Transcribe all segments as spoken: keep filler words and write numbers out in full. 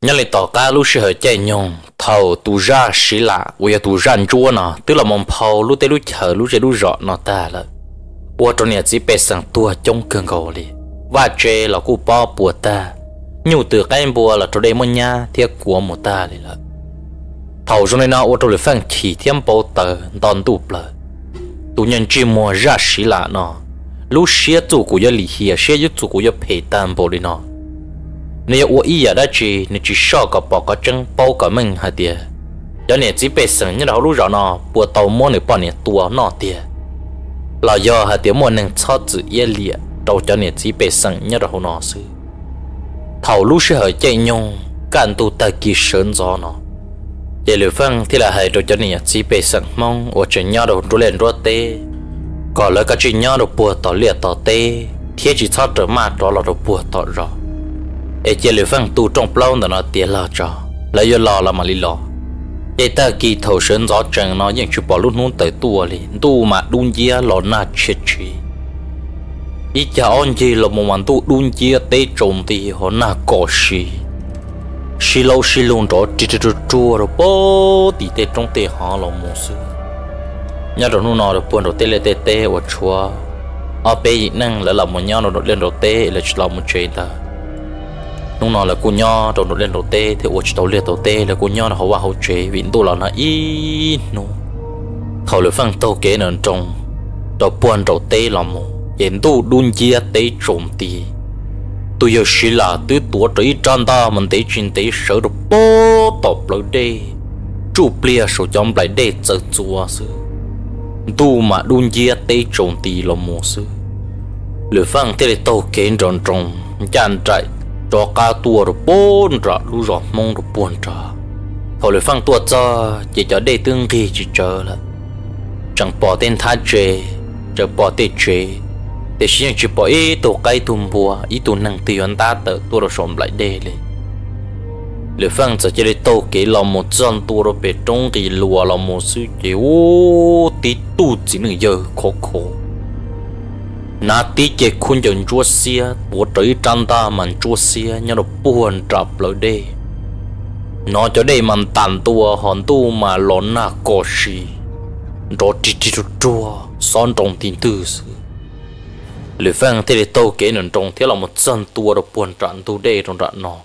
nhớ lại tỏ cá lúc sẽ chạy nhung thầu tu ra xí lạ bây tu răn chúa nó tức là mong phao lúc tới lúc chờ lúc sẽ lúc rõ nó ta là bùa trong nhà chỉ bê sang tua trong cơn gầu li và chê là cụ bao bùa ta nhiều từ cái bùa là trong đây một nhà thiết của một ta li là thầu trong này nó ô tô được phăng chỉ thêm bao tờ đòn tụ bờ tụ nhân chỉ mua ra xí lạ nó lúc xía chủ của gia lì hiệp xía giúp chủ của gia phê tam bộ li nó nếu ô ý ở đó chỉ nếu chỉ sợ có bỏ có chân bao có mình hả tiệt cho nên chỉ bê sang như đó lúc rõ nó bùa tàu mua này bỏ này tua nó tiệt là do hạt tiếng môn năng cho chữ yên liệt đầu cho nên chỉ bê sang như đó nó sư thầu lúc sẽ hơi chạy nhung can tu ta kỳ sơn gió nó để lưu phăng thì là hay đầu cho nên chỉ bê sang mong ở trên nhau đầu đua lên đua tê còn lại cái chuyện nhau đầu bùa tỏ liệt tỏ tê thế chỉ thoát trở mặt đó là đầu bùa tỏ rõ để chỉ lưu phăng tu trong lâu nó tiền là cho lấy do lo là mà li lo để ta kỳ thầu sơn gió chẳng nó những chụp bỏ lúc nôn tới tua li tu mà đun chia lò na chết chi ít cha on gì là một màn tu đun chia tê trộn thì họ na cỏ xì xì lâu xì luôn đó chỉ chỉ chua rồi bố thì tê trong tê họ là một sự nhớ rồi nôn nó rồi buồn rồi tê lê tê tê ở chua ở bên năng là làm một nhau rồi lên rồi tê là chỉ làm một chuyện ta nung nó là cô nho đầu nó lên đầu tê thì ủa chỉ đầu lên đầu tê là cô nho là họ vào hậu chế vì tôi là nó ít nung họ lại phăng tàu kế nền trong đầu buồn đầu tê là một hiện tôi đun chia tê trộm tì tôi giờ chỉ là tôi tuổi trí trăn ta mình tê chuyện tê sợ được bố tập lại đây chụp lia số trong lại đây chờ chùa sư tôi mà đun chia tê trộm tì là một sư lại phăng tê tàu kế nền trong chăn chạy cho cá tua rồi bốn rồi lu rồi mong rồi buồn rồi thôi lại phăng tua cho chỉ cho đây tương kỳ chỉ chờ là chẳng bỏ tên thắt chế chờ bỏ tên chế để xin chỉ bỏ ít tổ cây tùm bùa ít tụ năng tiền ta tự tua rồi sống lại đâyเลยlại phăng giờ chỉ để tàu kế là một dân tua rồi về trong thì lùa là một sự kiểu tí tu chỉ nửa giờ khó khổ nà tí chế khuyên dần chúa xia bố trí trăn ta mà chúa xia nhớ được buồn trập lại đây nó cho đây mà tàn tua hòn tu mà lón nà có gì đó chỉ chỉ chúa son trong tin tư sự lưỡi phăng thế để tàu kế nền trong thế là một dân tua được buồn tràn tu đây trong đoạn nó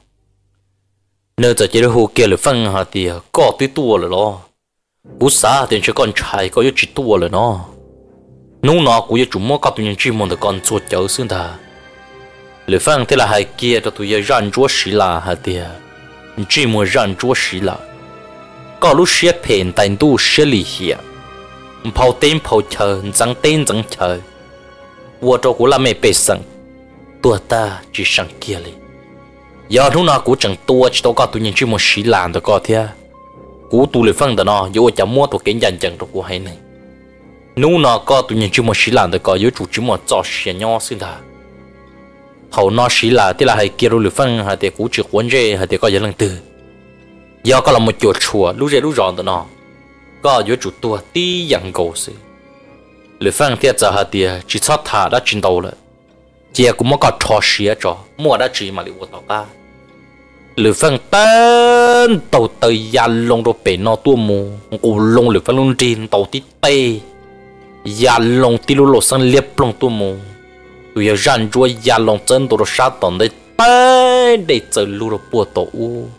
nơi giờ chỉ được hồ kia lưỡi phăng hả thì có tí tua rồi lo bút xá thì chỉ con trai có chỉ tua rồi nó nung nó cũng như chúng mua các tụi nhân chuyên môn được con chuột cháu xương ta lưỡi phăng thế là hai kia cho tụi răn chúa xí là hả tiệt chuyên môn răn chúa xí là có lúc xếp phèn tay tu xếp lì hiệp phao tên phao chờ trắng tên trắng chờ vua cho cũng là mẹ bê sẵn tua ta chỉ sẵn kia li giờ nung nó cũng chẳng tua chỉ tao có tụi nhân chuyên môn xí là được có thế cú tụi lưỡi phăng đó nó vô chẳng mua tụi kiến dành chẳng được của hay này nú nó có tụi nhân chú một xí làm được có yếu chủ chú một trò xẻ nhỏ xí là hầu nó xí là thế là hay kia rồi phân hay thì cú chỉ quấn dê hay thì có những lần từ do có là một chuột chùa lúc dê lúc ròn tụi nó có yếu chủ tua tí dạng cầu xí lưỡi phân thiệt giờ hay thì chỉ sót thả đã chín đầu rồi chị cũng mới có trò xẻ trò mua đã chỉ mà liệu tao ta lưỡi phân tên tàu tới gian lông đồ bể nó tua mù cú lông lưỡi phân lông trên tàu tí tê ya long ti lu lo sang liệp long tu mù tụi giờ răn chúa ya long chân tụi nó sát tận đây tay để chờ lu rồi bùa tổ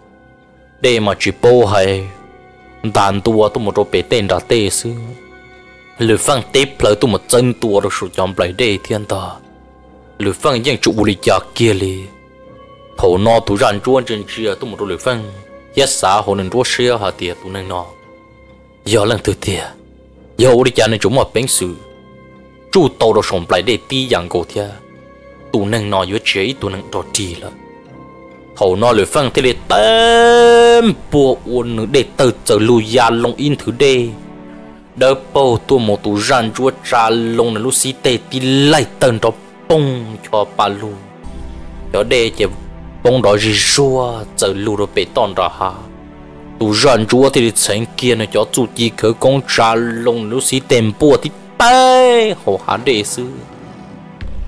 để mà chỉ bố hay đàn tua tụi một đồ bể tên đã tê xứ lưỡi phăng tép lại tụi một chân tua rồi sụt chọn lại đây thiên ta lưỡi phăng những trụ đi chợ kia li thổ nó tụi răn chúa trên chia tụi một đồ lưỡi phăng hết xã hồ nên chúa xia hà tiệt tụi này nó giờ lần thứ tiệt giờ đi chơi nên chúng mà bén sự chú tàu đồ sống lại để tí dạng cổ thia tụ năng nói với chế tụ năng đỏ trì là hầu nó lười phăng thế để tên bộ uốn nữa để từ từ lùi ra long in thứ đê đỡ bầu tụ một tụ răn chúa trà long là lúc xí tê tí lại tên đó bông cho bà lu đó để chỉ bông đó gì rùa giờ lù rồi bị tòn ra ha tụ răn chúa thì thành kia nó cho chủ chỉ khởi công trà long lúc xí tem bùa thì tay hồ há đệ sư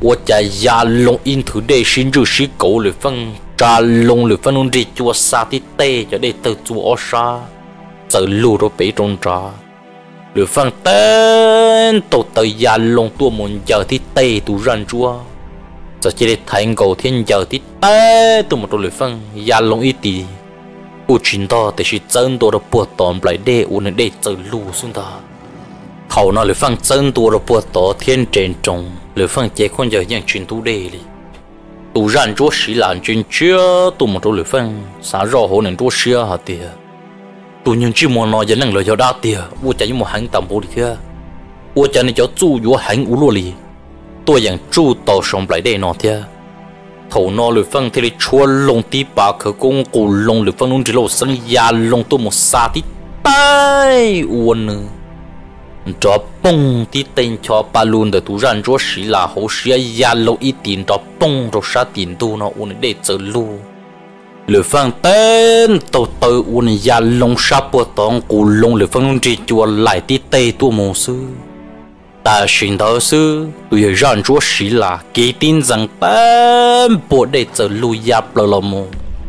我家呀龙因土地新入西狗里分扎龙里分龙地做沙地地就得得做沙，走路都被中扎。里分tên tổ tờ ya long tua muốn giờ thì tây tu ran chúa giờ chỉ để thành cầu thiên giờ thì tây tu một tổ li phân ya long ít đi u chín to thì chỉ chân tổ được bùa tóm lại để u nên để chơi lù xuống đó hậu nó li phân chân tổ được bùa tóm thiên trên trồng li phân chế con giờ những chuyện tu đề đi tu ran chúa sĩ làm chuyện chưa tu một tổ li phân sáng rõ hồ nên chúa sĩ hả tiệt tụi nhân chỉ muốn nói cho năng lời cho đa tiền, tôi chỉ muốn hành tầm bổ đi kia, tôi chỉ nên cho chú yếu hành u lô li, tôi yang chú tàu sống lại đây nọ thế, thầu nọ lười phân thì chua lông tí bà khởi công cổ lông lười phân luôn chỉ lo sinh ya lông tôi một sa tí tai uốn nữa, cho bông tí tên cho bà luôn để tu ran cho sĩ là hậu sĩ ya lâu ít tiền cho bông rồi sa tiền tu nó uốn để chơi lu. Lửa phăng tên tàu tàu uốn ya long sáp bờ tông cù long lửa phăng chỉ chùa lại tí tây tua mồ sư ta xin thở sư tụi răn chúa sĩ là kỳ tin rằng tên bộ để chờ lui giáp lờ lờ mồ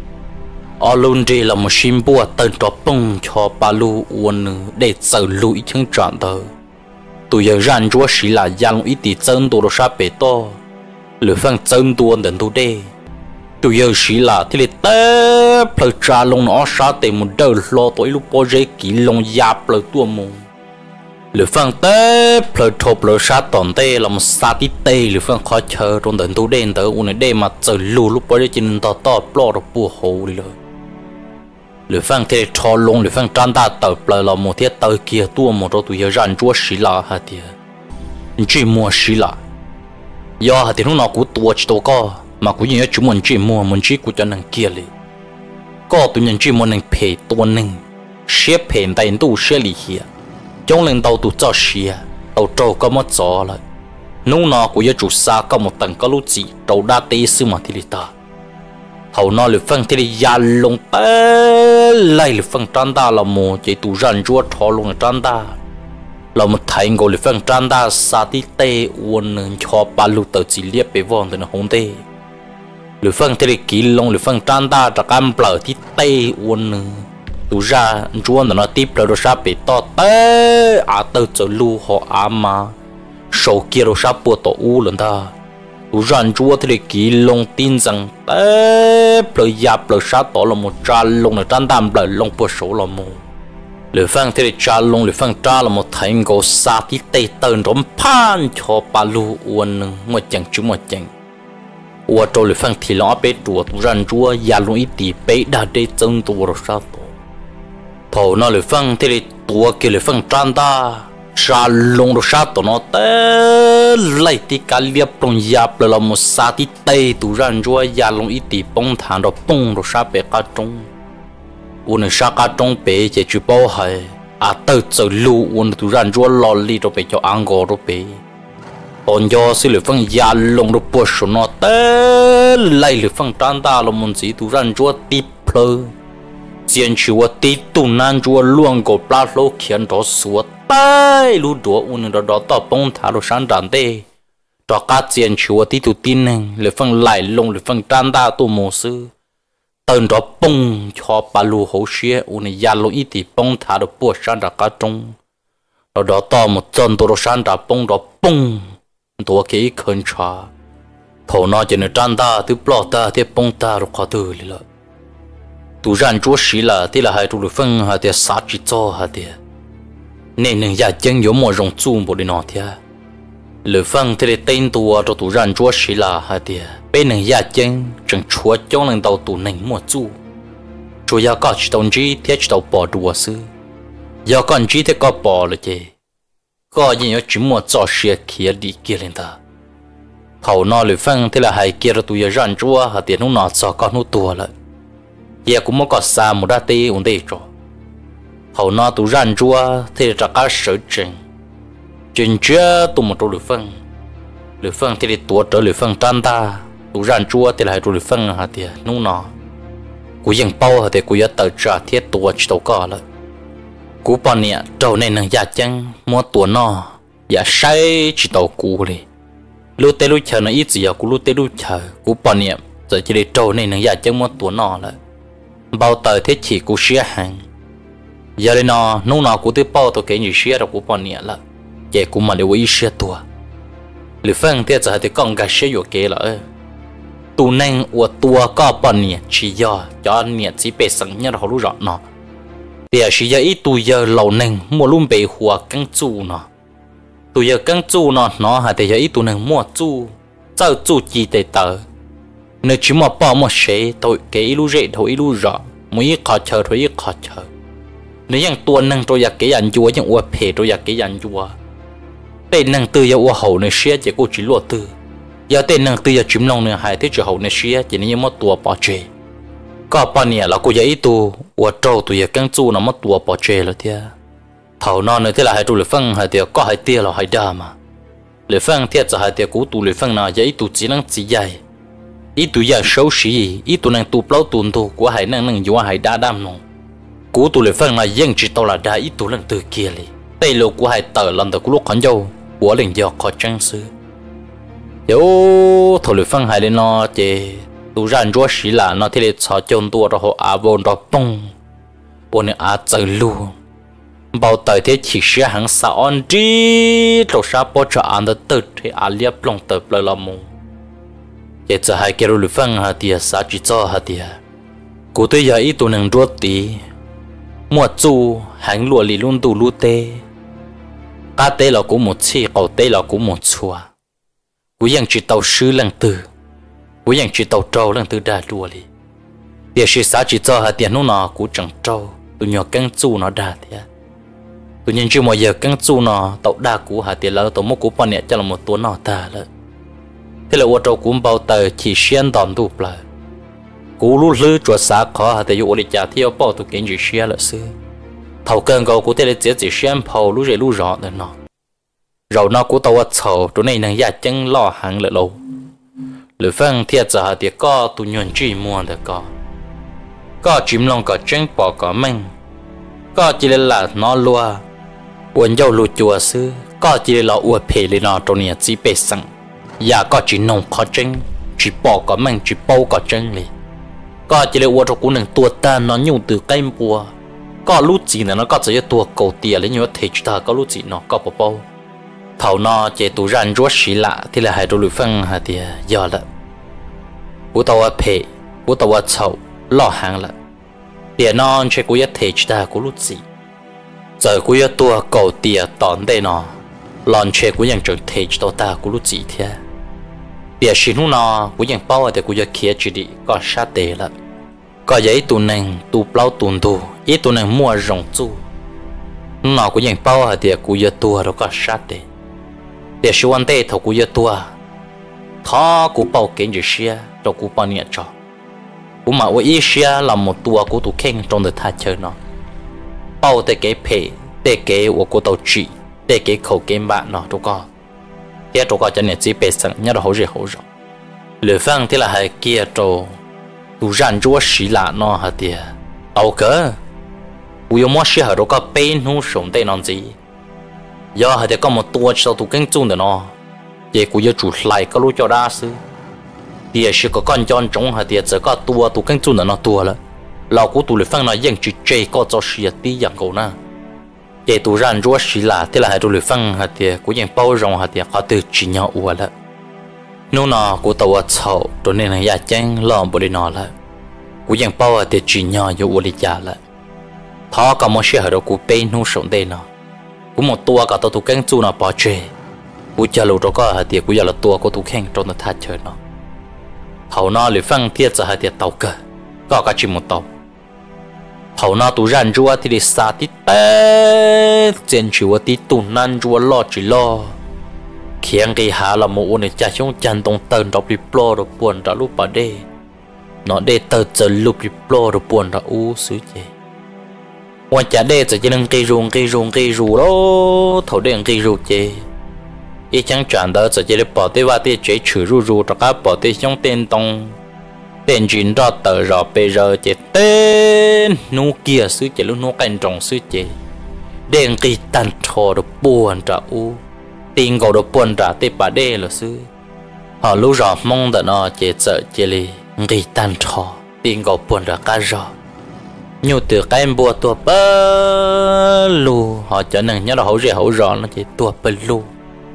ở luôn đi là một xin bùa tên cho bông cho ba lu uốn để chờ lui chứng trọn thở tụi răn chúa sĩ là yang ít tí chân đồ sáp bể to lửa phăng chân tua đến tu đê tụi giờ sĩ là thì tế phơi trà lông nó sa tề một đời lo tuổi lúc bao giờ kỹ lông giáp lời tua mù lửa phăng tế phơi thộp lời sa tòn tê là một sa tí tê lửa phăng khó chờ trong đợt tu đen tới uốn đêm mà trời lù lúc bao giờ chín to to lo được bùa hồ đi rồi lửa phăng thì cho lông lửa phăng tràn ta tập lời là một thiết tới kia tua một rồi tụi giờ răn chúa sĩ là hả tiệt chỉ mua sĩ là do hả tiệt lúc nào cũng tua chỉ tua co mà cũng như chúng mình chỉ mua mình chỉ cũng cho năng kia liền có tụi nhân chỉ muốn năng payตัวหนึ่งเสียเพนแต่ตู้เสียลีเหี้ยจงเล่นตัวตู้เจ้าเสียตัวโจก็ไม่จ่อเลยนู้นก็ยังจุดซาก็หมดตั้งก็รู้จีตัวด้าตีซื้อมาที่ลิตาเขานอนหรือฟังที่ลิยาลงเต้ไล่หรือฟังจันดาเราโมใจตู้รันจัวทอลงจันดาเรามาถ่ายงอหรือฟังจันดาซาติเตวันหนึ่งชอบปาลูเตอร์จีเลียไปว่างแต่ในห้องเตหรือฟังที่ได้กินลงหรือฟังจันดาจากการเปล่าที่เตวันหนึ่งตูราจวนแต่เราตีเปล่าเราชาไปต่อเตอาเตอร์จะลูหัวอามาโชกีเราชาปวดตัวอู้หลังตาตูราจวนที่ได้กินลงตีนจังเตเปล่ายาเปล่าชาต่อเราหมดจานลงในจันดามเปล่าลงปวดโฉเราหมดหรือฟังที่ได้จานลงหรือฟังจ้าเราหมดไทยก็ซาที่เตเติร์นร้มพานชอปาลูวันหนึ่งหมดจังจุ่มหมดจังว่าโจลิฟังที่ล้อเป็ดตัวตุรันจัวยาลุยตีเป็ดได้ได้จนตัวเราชาตัวพอน่าลิฟังที่ตัวเกลิฟังจันดาชาลงเราชาตัวนอเตไล่ที่การเลียบตรงยาเปล่ามุสาที่เตตุรันจัวยาลุยตีปงทางเราปงเราชาเป็ดกาจงวันชากาจงเป็ดจะจุบเอาให้อาเตอจะลูวันตุรันจัวลอลีเราไปจะอังกอเราไปตอนยอสิหรือฟังยาลงรูปชนอเตไล่หรือฟังจันดาลมุนสีตุรันจัวตีเพลเจียนชัวตีตุนันจัวล่วงกบปลาโลเขียนต่อสวดใต้รู้ดัวอุนดอดต่อปงทารุชันดันเตต่อกาเจียนชัวตีตุตีนึงหรือฟังไหลลงหรือฟังจันดาตัวโมซื้อตื่นต่อปงชอปาลูโฮเชียอุนยาลงอีตีปงทารุปวดชันดากาจงเราดอต่อหมดจนตัวชันดาปงดอปงตัวเกี่ยขันชาพอนอจะในจันดาที่ปลอดตาที่ปงตาเราขอเตือนเลยตูรันจัวสีละที่ละให้ตูลุฟังหาเดียสาจิโจหาเดียเนี่ยหนึ่งอยากยัง有莫容注不的那天ลุฟังที่ได้เต้นตัวตัวตูรันจัวสีละหาเดียเป็นหนึ่งอยากยังจึงชัวจ้องหนึ่งตัวตูหนึ่งมัวจู่ชัวยาก็จิตองจีเทียจิตปอดัวซื้อยาก่อนจีที่ก็ปอเลยเจก็ยัง有只么做些企业里给人的，后那里分ที่ละให้เกี่ยวตัวยันจัวหาเดียนุ่นนอจอก็นุ่ตัวละเยี่ยกูมั่ก็สามุดาตีอุ่นได้จ่อ后那ตัวยันจัวที่จะก้าเสือจริงจริงเจ้าตัวมันตัวหรือฟังหรือฟังที่ตัวเจอหรือฟังจันตาตัวยันจัวที่ละให้ตัวหรือฟังหาเดียนุ่นนอกูยังเป้าหาเดียกูยังเติร์จ่าเทียตัวจิตตัวก็ละกูปอนเนี่ยเจ้าในหนังอยากจังมัวตัวนออย่าใช้จิตเอากูเลย lúc tê lúc chờ nó ít gì à cú lúc tê lúc chờ cú bỏ niệm giờ chỉ để trâu này nó giả chân một tuổi nọ là bao tờ thế chỉ cú xia hàng giờ đây nó nung nào cú tới bao tôi cái gì xia rồi cú bỏ niệm là vậy cú mà để ý xia tuổi lưỡi phân thế giờ thì con gà xia vô kế là tu nên của tua có bỏ niệm chỉ do cho niệm chỉ bị sẵn nhớ họ lúc rõ nọ bây giờ chỉ giờ ít tu giờ lâu nên mua luôn bị hùa căng chu nọ tu giờ căng chu nọ nó hay thì giờ ít tu nên mua chu sao chu chỉ để tờ nếu chỉ mà bỏ một xe thôi cái lu rễ thôi lu rõ mới khó chờ thôi khó chờ nếu yang tua nên tôiอยากcái anh chúa yang uo phê tôiอยากcái anh chúa tên năng tư giờ uo hậu này xe chỉ có chỉ lúa tư giờ tên năng tư giờ chìm lòng này hay thế chỉ hậu này xe chỉ nên một tua bỏ chơi có bao nhiêu là cô giờ ít tu uo trâu tôi giờ căng chu nó một tua bỏ chơi rồi thia thầu non nữa thế là hai tu lưỡi phân hai tiệt có hai tiệt là hai đa mà lưỡi phân tiệt giờ hai tiệt cú tu lưỡi phân nào giờ ít tu chỉ năng chỉ dài ít tu giờ xấu xí ít tu năng tu bao tu tu của hai năng năng vừa hai đa đam nong cú tu lưỡi phân là dân chỉ tao là đa ít tu lần từ kia li đây lô của hai tờ lần từ cú lúc khẩn dâu của liền giờ khó trang sư yo thầu lưỡi phân hai lên nó chỉ tu ran chúa xí là nó thế là cho chôn tua rồi họ à vốn rồi bông bông này à chơi luôn bao tới thế chỉ sẽ hàng sao ăn đi rồi sao bỏ cho ăn được tự thì à liệp lòng tập lại làm mù vậy giờ hai cái rồi phân hạt tiền sao chỉ cho hạt tiền cụ tôi giờ ít tụ năng ruột tí mua chu hàng lúa lì luôn tụ lúa tê cá tê là cũng một chi cậu tê là cũng một chua cụ yang chỉ tàu sư lần từ cụ yang chỉ tàu trâu lần từ đa lúa lì việc sự sao chỉ cho hạt tiền nó nào cụ chẳng trâu tụ nhỏ căng chu nó đa thế tụi nhân chưa mọi giờ căng chu nó tàu đa cú hạt tiền là tàu một cú bao nhiêu cho là một tuần nào ta là thế là ô tô cũng bao tờ chỉ xuyên đòn đủ lại cú lú lư chuột xả khó hạt tiền ô đi trả theo bao tụ kiến chỉ xuyên là xưa thầu cơn cầu cú thế là chỉ chỉ xuyên phao lú rễ lú rõ nữa nó rồi nó cú tàu sầu tụi này năng giả chân lo hàng lợi lâu lưỡi phân thiệt giờ hạt tiền có tụi nhân chỉ mua được có có chìm lòng có chân bỏ có mình có chỉ là nó lúa buồn dâu lúa chùa xứ có chỉ là uo phê lên nó trong nhà chỉ bê sẵn ya có chỉ nông khó chân chỉ bỏ có mình chỉ bao có chân li có chỉ là uo trong cuốn tua ta nó nhung từ cây bùa có lú chỉ là nó có chỉ tua cầu tiền lấy nhiều thể chúng ta có lú chỉ nó có bao bao thầu nó chỉ tu ran rúa xí lạ thì là hai đôi lưỡi phân hạt tiền giờ là bố tàu phê bố tàu sầu lo hàng là tiền non chơi cú thể chúng ta có lú chỉ giờ cú tua cầu tiền tòn đây nó lon chơi cú yang trở thể cho ta cú lú chỉ thế bây giờ nó nó cú yang bao thì cú giờ kia chỉ đi có sát tệ là có giấy tu neng tu bao tuần tu ít tu neng mua rồng chu nó cú yang bao thì cú giờ tua rồi có sát tệ bây giờ vấn đề thầu cú giờ tua thọ cú bao kiến gì xia rồi cú bao nhiêu cho cú mà với xia là một tua cú tu khen trong đời tha chơi nó bao để cái phe để cái của cú tàu chỉ để cái khẩu game bạn nó đâu có kia đâu có cho nên chỉ biết sẵn nhớ là hậu gì hậu rồi lưỡi phân thì là hai kia đâu tu rèn chúa xí lạ nó hả tiệt tàu cỡ u yêu mua xí hở đâu có bên hú sống đây non gì giờ hả tiệt có một tua sau tu kinh chung được nó vậyกูyêu chủ lại có lúc cho đa sư thì sẽ có con chọn trống hả tiệt giờ có tua tu kinh chung được nó tua là lãoกูtu lưỡi phân nóยังchỉ chơi có cho xí tí dạng cầu na để tu rèn chúa xí lạ thì là hai tu lưỡi phân hả tiệtกูยังbao rộng hả tiệt có từ chỉ nhau u là nếu nóกูtàu sầu cho nên là nhà chân lo bồi nó làกูยังbao thì chỉ nhau yêu u lý giả là thọ có một sự hởกูbên nó sống đây nóกูmột tua cả tàu tu kinh chu nó bỏ chơiกูจะรู้ก็หาเดียกูอยากละตัวกูtuแข่งจนทัดเชิญเนาะเขาหน้าหรือฟังเทียจะหาเดียเต่าเกะก็กระชิมหมดเต่าเขาหน้าตูรันจัวที่ดิสาติเต้เจนชิวติตุนันจัวล่อจิล่อเขียงกีหาละโมในจ่าช่วงจันตรงเตินดอกริปโลดปวนระลูปะเดเนาะเดเตอจะลูปริปโลดปวนระอูซื้อเจวันจะเดจะจะนั่งกีรุงกีรุงกีรุโลเขาเด้งกีรุเจอีจังจานเดอจะจะได้ปอดได้ว่าที่เจ๊ถือรูรูตะก้าปอดที่ช่องเต้นตรงเต้นจีนรอเตอรอเปรอเจเต้นนูเกียซื้อเจลูกนูกันตรงซื้อเจเด้งกีตันทอดปวนระอูติงกอดปวนระเตปาเดลซื้อ họ lúc rõ mong đợi nó chế trợ chế li người tan thọ tiền gạo buồn ra cá rõ nhiều từ cái em bùa tua bơ lu họ trở nên nhớ là hậu rẻ hậu rõ nó chỉ tua bơ lu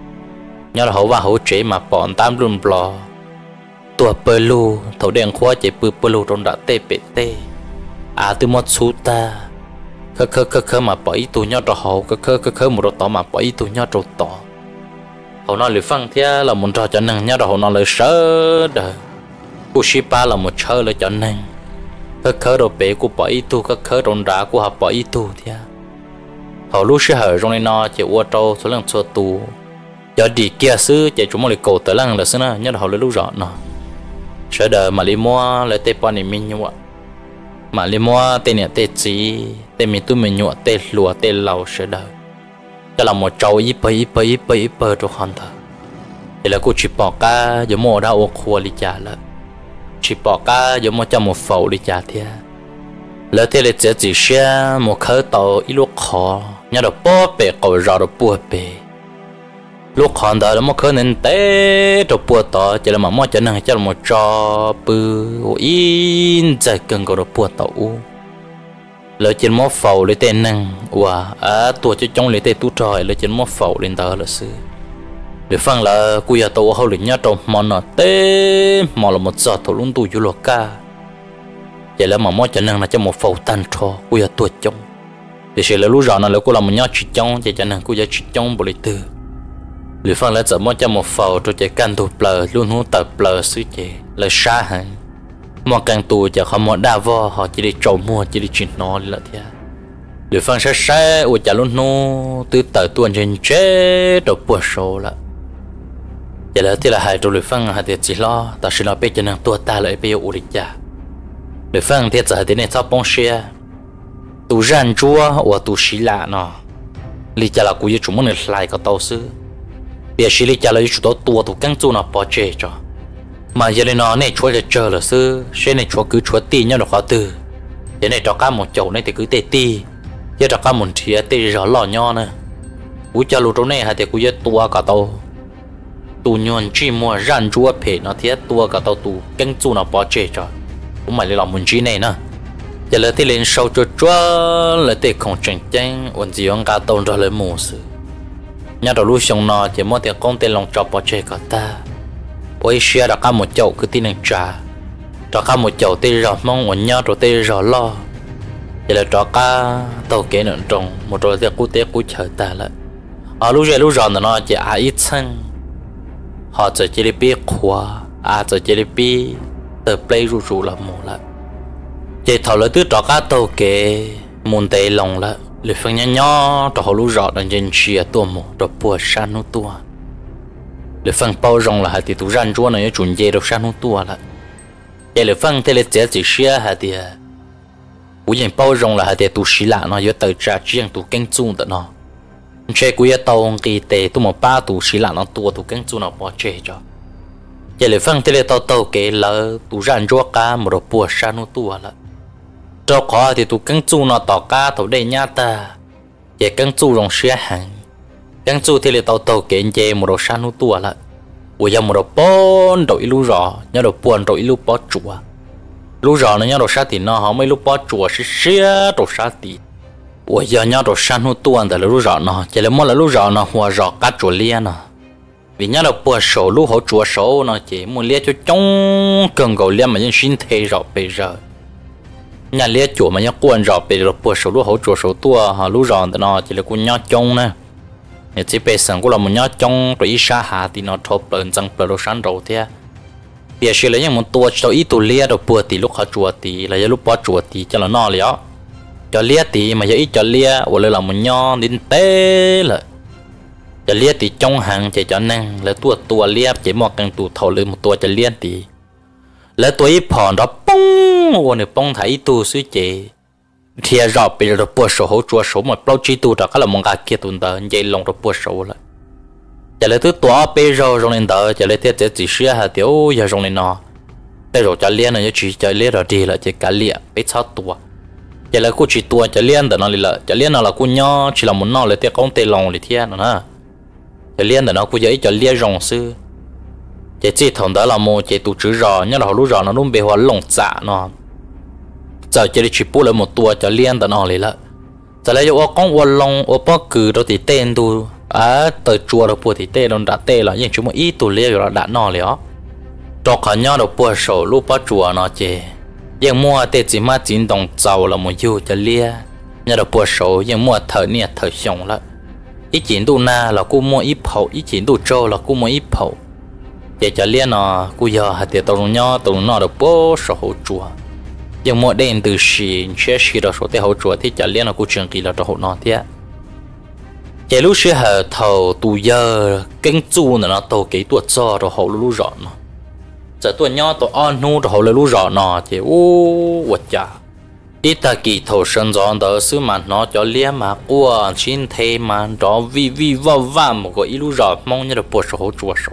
nhớ là hậu và hậu chế mà bọn tam luôn bò tua bơ lu thầu đèn khoa chỉ bơ bơ lu trong đã tê bể tê à từ một số ta khơ khơ khơ khơ mà bỏ ý tu nhớ cho hậu khơ khơ khơ khơ một đồ tỏ mà bỏ ý tu nhớ cho tỏ hậu nói lời phăng thế là muốn cho cho nên nhớ là hậu nói lời sớ đời cô shipa là một chơi lời cho nên khơ khơ đồ bể của bỏ ý tu khơ khơ trong đá của họ bỏ ý tu thế hậu lúc sẽ hở trong này nó chỉ qua trâu số lần số tu giờ đi kia xứ chỉ chúng mình lại cầu tới lần là xứ nữa nhớ là hậu lời lúc rõ nó sớ đời mà đi mua lại tê pan này mình như vậy mà li mua tên này tên gì tên mình tụi mình nhọ tên lúa tên lẩu sữa đời cho là một trâu ít bơ ít bơ ít bơ ít bơ cho con thở thì là cô chỉ bỏ cá giống một đau ô khua đi trả lại chỉ bỏ cá giống một cho một phẩu đi trả thiệt lỡ thế là chỉ chỉ xe một khởi tàu ít lúc khó nhớ được bó bể cầu rau được bùa bể lúc còn đó là một khởi nên té được bùa tàu chỉ là mà mỗi cho nên cho là một trò bự in chạy cần cầu được bùa tàu lỡ trên một phẩu lấy tên năng và à tuổi cho trong lấy tên tu tròi lỡ trên một phẩu lên đó là sư để phăng là cô nhà tàu hậu lĩnh nhá trong món nó té món là một giọt thổ luôn tu du lộc ca vậy là mà mỗi cho nên là cho một phẩu tan trò cô nhà tuổi trong để sẽ là lúc rõ nó là cô làm một nhá chỉ trong chỉ cho nên cô nhà chỉ trong bộ lịch tư để phăng là giờ mỗi cho một phẩu rồi chạy can tu plờ luôn hú tập plờ sư chế là xa hẳn mọi càng tù chả không một đa vo họ chỉ đi trầu mua chỉ đi chuyển nó là thế để phân sát sát ủa chả luôn nô từ từ tuần trên chế đầu bùa số là vậy là thế là hai trâu để phân hai tiệt chỉ lo ta sẽ lo bây giờ năng tua ta lại bây giờ ủa đi chả để phân tiệt giờ thế này sao bông xe tù răn chúa ủa tù xí lạ nó lý chả là cú yêu chúng mình lại có tàu sư bây giờ xí lý chả là chúng tôi tua tù căng chu nó bỏ chế cho mà giờ này nó này chúaจะchờ là sư xe này chúa cứ chúa tì nhau được khó từ giờ này cho cá một chậu này thì cứ tê tì giờ cho cá một thìa tê rõ lò nho nè cú cho lũ trong này hay thì cú giờ tua cả tàu tu nhon chỉ mua răn chúa phê nó thiệt tua cả tàu tu căng chu nó bỏ chế cho cũng mày làm một chi này nè giờ là thì lên sâu cho chúa là thì không tranh tranh ổn gì ông cả tàu rồi lấy mù sự nhà đầu lũ xong nó chỉ mua tiền công tiền lòng cho bỏ chế cả ta ôi xe đã có một chậu cứ tin rằng trà cho có một chậu tê rõ mong muốn nhau rồi tê rõ lo vậy là cho cá tàu kế nữa trong một rồi thì cú té cú chờ ta lại ở lúc này lúc rồi nó chỉ ai ít xăng họ chỉ chỉ biết khóa à chỉ chỉ biết từ play ru ru là một lại chỉ thầu lấy từ cho cá tàu kế muốn tê lòng lại để phân nhau nhau cho họ lúc rồi là trên chia tua một rồi bùa san nó tua để phân bao rong là hai tỷ tu răn chúa này chuẩn dễ được sang hông tua là để để phân thế là chỉ chỉ xia hai tỷ cú nhìn bao rong là hai tỷ tu xí lạ nó yếu từ trả riêng tu kinh chung đó nó chơi cú yếu tàu kỳ tệ tu một ba tu xí lạ nó tua tu kinh chung nó bỏ chơi cho để để phân thế là tàu tàu kế là tu răn chúa cá một đồ bùa sang hông tua là cho khó thì tu kinh chung nó tỏ cá tàu đây nhá ta để kinh chung rong xia hàng căng chu thì là tàu tàu kiện chè một đồ san hú tua lại, ủa giờ một đồ bón đội lú rò, nhớ đồ buồn đội lú bó chùa, lú rò nó nhớ đồ sa thì nó họ mấy lú bó chùa xí xí đồ sa thì, ủa giờ nhớ đồ san hú tua là lú rò nó, chỉ là mỗi là lú rò nó hoa rò cá chùa lia nó, vì nhớ đồ buồn sổ lú họ chùa sổ nó chỉ muốn lia cho trong cần cầu lia mà những xin thề rò bây giờ, nhà lia chùa mà nhớ quan rò bây giờ buồn sổ lú họ chùa sổ tua họ lú rò nó chỉ là cũng nhớ trong nè chỉ bây giờ cũng là một nhát trong rồi ít xa hà thì nó thộp lên răng bờ đồ sáng đầu thế bây giờ là những một tua cho ít tua lia đồ bùa thì lúc họ chùa thì là lúc bỏ chùa thì cho là no liền cho lia thì mà giờ ít cho lia hoặc là một nhát đến té là cho lia thì trong hàng chỉ cho năng là tua tua lia chỉ một căn tụ thầu lên một tua cho lia thì là tua ít phòn đó bông hoặc là bông thấy tua suy chế thì rõ bây giờ bùa sổ hỗ trợ số một bao chi tu đó cái là một cái kia tuần đó vậy lòng rồi bùa sổ lại giờ lấy thứ toa bây giờ trong này đó giờ lấy thứ chỉ chỉ xia hạt tiêu giờ trong này nó bây giờ cho liên này chỉ cho liên rồi đi là chỉ cả liên bây sao tua giờ lấy cô chỉ tua cho liên đó nó là cho liên nó là cô nhỏ chỉ là muốn nó lấy tiền công tiền lòng thì thiên nữa giờ liên đó nó cô dễ cho liên rồng sư chỉ chỉ thằng đó là một chỉ tụ chữ rõ nhớ là họ lúc rõ nó luôn bị hoa lồng dạ nó giờ chỉ chỉ bút lại một tua cho liên tận họ lấy lại giờ lấy cho con hoa lồng ở bao cử đâu thì tên tu à tới chùa đâu bùa thì tên nó đã tên là những chúng mà ít tụ liên rồi đã nọ liền cho cả nhau đâu bùa sổ lúc bao chùa nó chỉ nhưng mua tên chỉ mà chín đồng giàu là một yêu cho liên nhớ đâu bùa sổ nhưng mua thời nè thời sống lại ít chín tu na là cô mua ít phẩu ít chín tu trâu là cô mua ít phẩu để cho liên nó cô giờ hạt tiền tàu nhau tàu nó được bố số hậu chùa nhưng mỗi đêm từ xí chế xí đó số tiền hậu chùa thì cho liên nó cô trường kỳ là cho hậu nó thế chỉ lúc xí hở thầu tu giờ kinh chu nó tàu kỹ tuột cho rồi hậu lúc rõ nó giờ tuột nhau tàu on nu rồi hậu lúc rõ nó thì ô vật chả ít ta kỳ thầu sân gió đó xứ mà nó cho liên mà qua xin thế mà đó vi vi vào vào một cái lúc rõ mong như là bố số hậu chùa số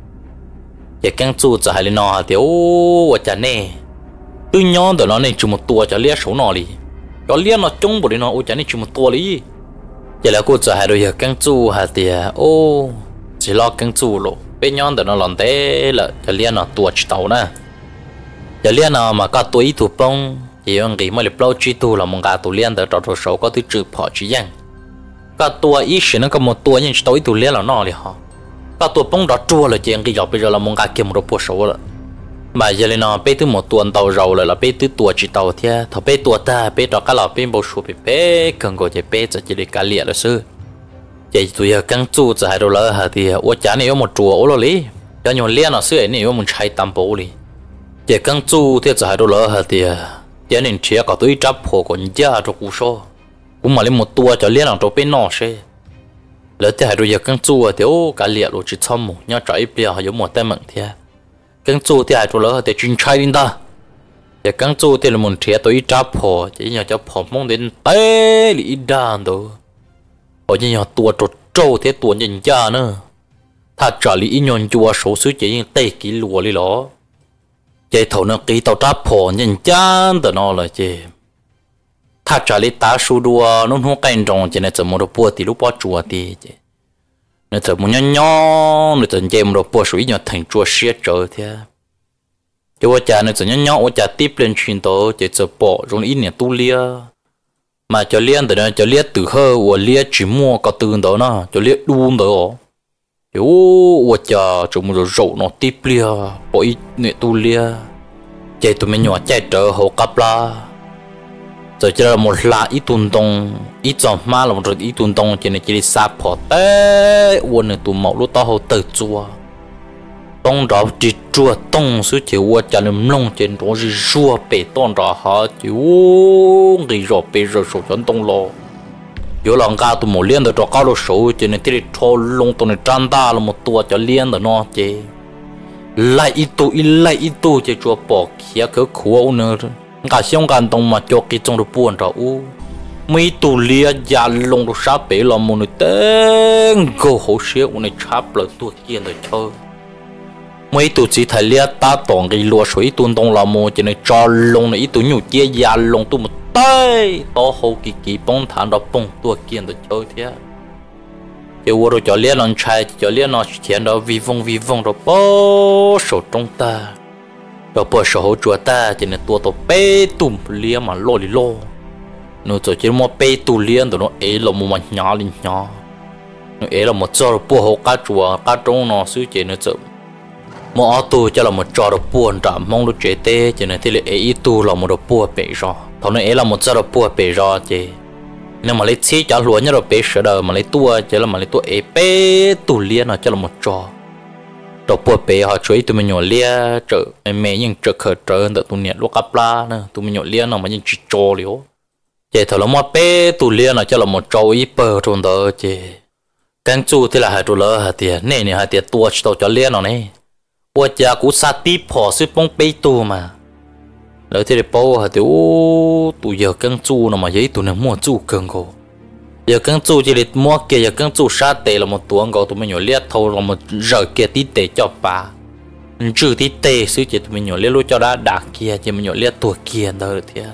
giờ căng chu cho hai lên nó thì ô chả nè tôi nhon đó nó này chỉ một tua cho lia số nó đi cho lia nó trông bộ đi nó ô chả này chỉ một tua đi giờ là cô cho hai đôi giờ căng chu hai thì ô chỉ lo căng chu lộ bên nhon đó nó làm thế là cho lia nó tua chỉ tàu nè giờ lia nó mà có tuổi thủ bông thì ông nghĩ mà được lâu chỉ tu là một cái tu lia đó cho số có thứ trừ bỏ chỉ rằng có tua ít nó có một tua nhưng chỉ tuổi tu lia là nó đi họ có tua bông đó chua là chuyện cái dọc bây giờ là một cái kiếm một bộ số rồi mà giờ này nó bé thứ một tuần tàu rầu là là bé thứ tua chỉ tàu thế thằng bé tua ta bé đó cái là bé bộ số bé bé cần gọi chỉ bé cho chỉ để cá liệt là sư vậy tụi giờ căng chu cho hai đô la hả thì ô chả này có một chùa ô lì cho nhiều liên nó xưa này có một trái tam bố lì vậy căng chu thì cho hai đô la hả thì giờ nên chia có túi chấp hồ còn giá cho cú số cũng mà lên một tua cho liên nó cho bé nọ xe lỡ thì hai đôi giờ căng chu thì ô cá liệt rồi chỉ xong một nhớ trái bây giờ có một tay mặn thế căng chu thì hai đôi lỡ thì chuyên trai đi ta giờ căng chu thì là một trẻ tôi chấp hồ chỉ nhờ cho phò mong đến té lì đàn đó ở như nhờ tua trột trâu thế tua nhìn cha nữa thật trả lý nhon chùa số số chỉ như tây ký lùa đi đó chạy thầu nó ký tàu chấp hồ nhìn cha đó nó là gì thật trả lý ta số đua nó không cạnh trong chỉ là chỉ một bộ thì lúc bao chùa thì nó chỉ một nhỏ nhỏ nó chỉ chơi một bộ suy nhỏ thành chùa xếp trở thế cho cha nó chỉ nhỏ nhỏ cha tiếp lên truyền tổ chỉ chỉ bỏ trong ít年tu lia mà cho liên từ đó cho liên từ hơi và liên chỉ mua có từ đó nó cho liên đun đó yo và cha chúng một rổ nó tiếp lia bỏ ít年tu lia chạy tụi mình nhỏ chạy trở hồ cặp la giờ chỉ là một là ít tuần đông ít chọn mà là một rồi ít tuần đông chỉ là chỉ là sáp phở té uốn này tụi mẫu lúc tao hậu tự chua đông đó chỉ chua đông số chỉ uốn chả làm lông trên đó chỉ chua bể đông đó họ chỉ uống cái rồi bể rồi số chọn đông lo有两家都冇练得着高了手，就那地里超龙都那长大了么多就练的喏，这来一度一来一度就做保险可苦呢。cả xong cả đồng mà cho cái trong đồ buồn rồi u mấy tụ lia già lông đồ sáp bể là một người tên go hậu xế u này chắp lại tua kia rồi chơi mấy tụ chỉ thấy lia ta toàn cái lúa suối tuôn đông là một chỉ này cho lông này tụ nhiều chia già lông tụ một tay to hậu kỳ kỳ bông thản đó bông tua kia rồi chơi thế thì u rồi cho lia lần trai cho lia nó chuyện đó vi vong vi vong rồi bó sổ trong ta rồi bữa sau hỗ trợ ta chỉ nên tua tổ bê tùm lia mà lo đi lo nó rồi chỉ mua bê tù liên rồi nó ấy là một mặt nhỏ lên nhỏ nó ấy là một trò bữa hỗ cá chùa cá trống nó xứ chỉ nó chậm một ở tu cho là một trò buồn trả mong lúc chế tê chỉ nên thì là ấy tu là một bữa bể rồi thằng nó ấy là một trò bữa bể rồi chỉ nhưng mà lấy xí cho lúa nhá rồi bể sữa đời mà lấy tua chỉ là mà lấy tua ấy bê tù liên nó cho là một trò đồ bùa bể họ chuối tụi mình nhỏ lia trở mẹ những trở khởi trở được tụi nhện lúc cặp la nè tụi mình nhỏ lia nó mà những chỉ trò liếu vậy thôi là một bé tụi lia nó cho là một trâu ít bờ trong đó chứ căng chu thì là hai tụi lỡ hai tiền nè nè hai tiền tua cho cho lia nó này bùa cha cú sa tí phò xí bông bé tu mà lỡ thì để bao hai tiền tụi giờ căng chu nó mà giấy tụi nó mua chu cần cô giờ căng chu chỉ để mua kia giờ căng chu sát tệ là một tuồng gọi tụi mình nhỏ liệt thâu là một giờ kia tí tệ cho bà trừ tí tệ xứ chỉ tụi mình nhỏ liệt lúc cho đã đạc kia chỉ mình nhỏ liệt tuổi kia đó được thế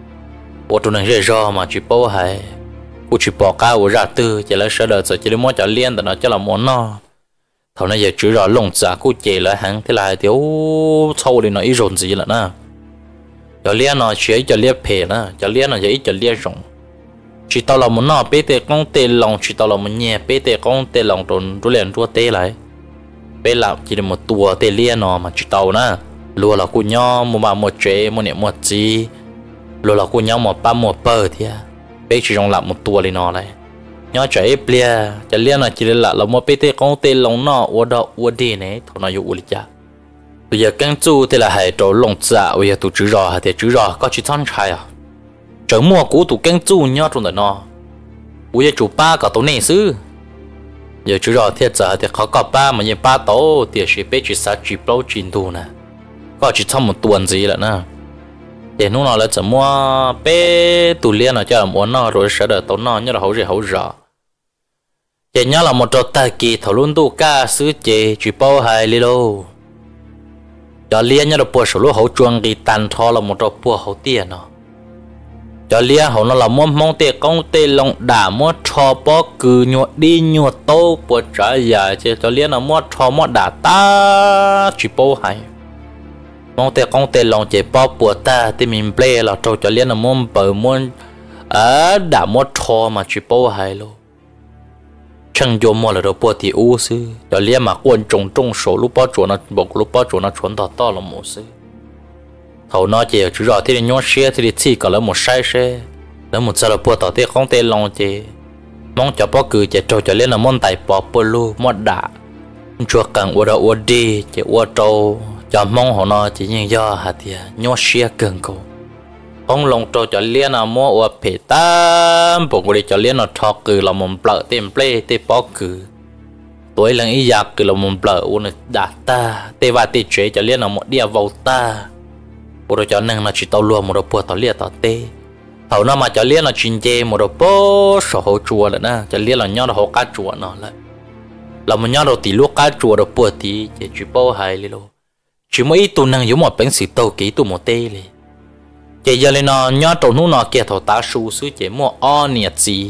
bộ tụi này rơi mà chỉ bao hay cô chỉ bỏ cá của ra tư chỉ là sợ đợi sợ chỉ để mua cho liên đó nó cho là món no thầu này giờ chữ rõ lồng giả cô chè lại hắn thế là thiếu sâu thì nó ít rộn gì là na cho lia nó chế cho lia phê na cho lia nó ít cho lia rộng chỉ tao là muốn nó bé tê con tê lòng chỉ tao là muốn nhẹ bé tê con tê lòng trốn trốn liền trốn tê lại bé làm chỉ là một tua tê lia nó mà chỉ tao na lúa là cô nhau một mà một chế một niệm một gì lúa là cô nhau một ba một bờ thì bé chỉ dùng làm một tua lên nó này nhau chế bia cho lia nó chỉ là là một bé tê con tê lòng nó uốn đó uốn đi này thôi nó dùng uốn cha bây giờ căng chú thì là hay trâu lồng dạ bây giờ tụi chữ rõ thì chữ rõ có chỉ thon trai à chẳng mua cũ tụi căng chú nhau trong đời nó bây giờ chủ ba cả tổ này xứ giờ chữ rõ thì giờ thì khó có ba mà như ba tổ thì sẽ bé chỉ sát chỉ bao chín tu nè có chỉ thon một tuần gì là nè để lúc nào là chẳng mua bé tụi liên là cho muốn nó rồi sẽ đợi tổ nó như là hậu gì hậu rõ để nhớ là một trò tài kỳ thảo luôn tu ca xứ chế chỉ bao hai li lô cho lia nhớ là bùa số lúa hậu chuông đi tàn thọ là một trò bùa hậu tiền nó cho lia hậu nó là món mong tê công tê lòng đả món trò bó cừ nhọ đi nhọ tô bùa trả dài chứ cho lia là món trò món đả ta chỉ bao hai mong tê công tê lòng chỉ bao bùa ta thì mình play là trò cho lia là món bờ món ở đả món trò mà chỉ bao hai luôn chẳng dùng mua là đồ bùa thì u sư cho lia mà quân trồng trồng số lúc bao chuột nó bọc lúc bao chuột nó chuẩn to to là một sư thầu nó chỉ chú rõ thì nhón xe thì chỉ có là một sai xe là một sao là bùa tao thì không thể lòng chỉ mong cho bao cử chỉ trâu cho lia là món tài bỏ bùa lu món đá chúa càng u đâu u đi chỉ u trâu cho mong họ nó chỉ như do hạt thì nhón xe cần cầu ông lòng trâu cho lia là mua u phê tam bộ người cho lia nó thọ cử là một bờ tem play tem bỏ cử tuổi lần ý giặc cử là một bờ u nó đá ta tê và tê chế cho lia là một địa vào ta bộ đồ cho nên là chỉ tàu luôn một đồ bùa tàu lia tàu tê thầu nó mà cho lia là chuyên chế một đồ bố sổ hậu chùa là na cho lia là nhau là hậu cá chùa nó lại là một nhau đồ tỷ lúa cá chùa đồ bùa tí chỉ chỉ bao hai li lô chỉ mấy tu năng giống một bánh xì tàu kỹ tu một tê li chỉ giờ lên nó nhau trâu nú nó kia thầu tá su xứ chỉ mua o nhiệt gì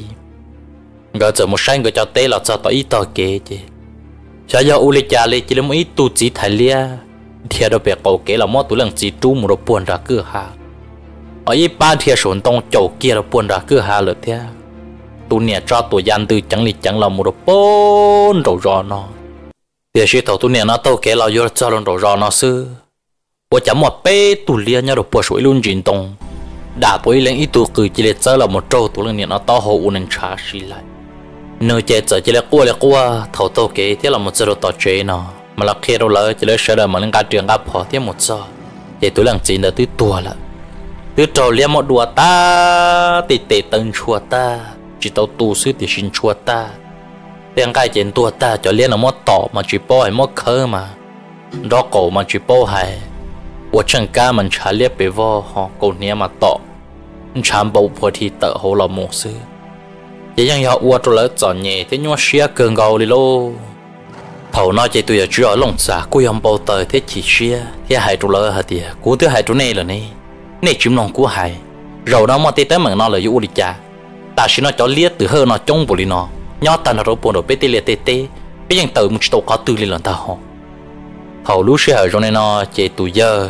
ngờ giờ một sáng người cho tê là cho tao ít tao kê chứ cho giờ u li cha li chỉ là mấy tu chỉ thay lia thiệt đó bé cậu kể là mót tụi lần chỉ trú một đồ buồn ra cửa hà ở ý ba thiệt sồn tông chậu kia là buồn ra cửa hà lợt thế tụi nè cho tụi gian từ chẳng li chẳng là một đồ bốn đầu rò nó thiệt sĩ tàu tụi nè nó tao kể là vô cho lần đầu rò nó xưa bữa chấm một bé tụi lia nhau đồ buồn sủi luôn chín tông đã bữa lên ít tụi cười chỉ để chơi là một trâu tụi lần nè nó to hậu u nên trả xí lại nơi chơi chơi chỉ là qua là qua thầu tao kể thế là một giờ đồ tao chơi nó mà là khi đâu lỡ chỉ lấy sợ là mà lên cả trường cả phò thêm một giờ để tôi làm gì là tôi tua là tôi trâu liam một đùa ta tì tì tân chua ta chỉ tao tu sư thì xin chua ta tiếng cái chuyện tua ta cho liam là một tỏ mà chỉ bao hay một khơi mà đó cổ mà chỉ bao hay của chân ca mình trả liệp bị vô họ cổ nia mà tỏ chạm bầu phò thì tự hồ là một sư chỉ rằng họ uất rồi lỡ chọn nhẹ thế nhưng mà xia cường gầu đi lô thầu nó chỉ tụi chú ở lồng xả cô yếm bao tờ thế chỉ xia thế hai trụ lỡ hả tiệt cú thứ hai trụ này là này này chim lòng cú hai rồi đó mà tê tới mà nó là u đi cha ta chỉ nó cho liệt từ hơn nó trông bù đi nó nhót ta nó rồi buồn rồi bé tê liệt tê tê béยังtự một tàu có từ liền lần ta họ thầu lú xia ở trong này nó chỉ tụi giờ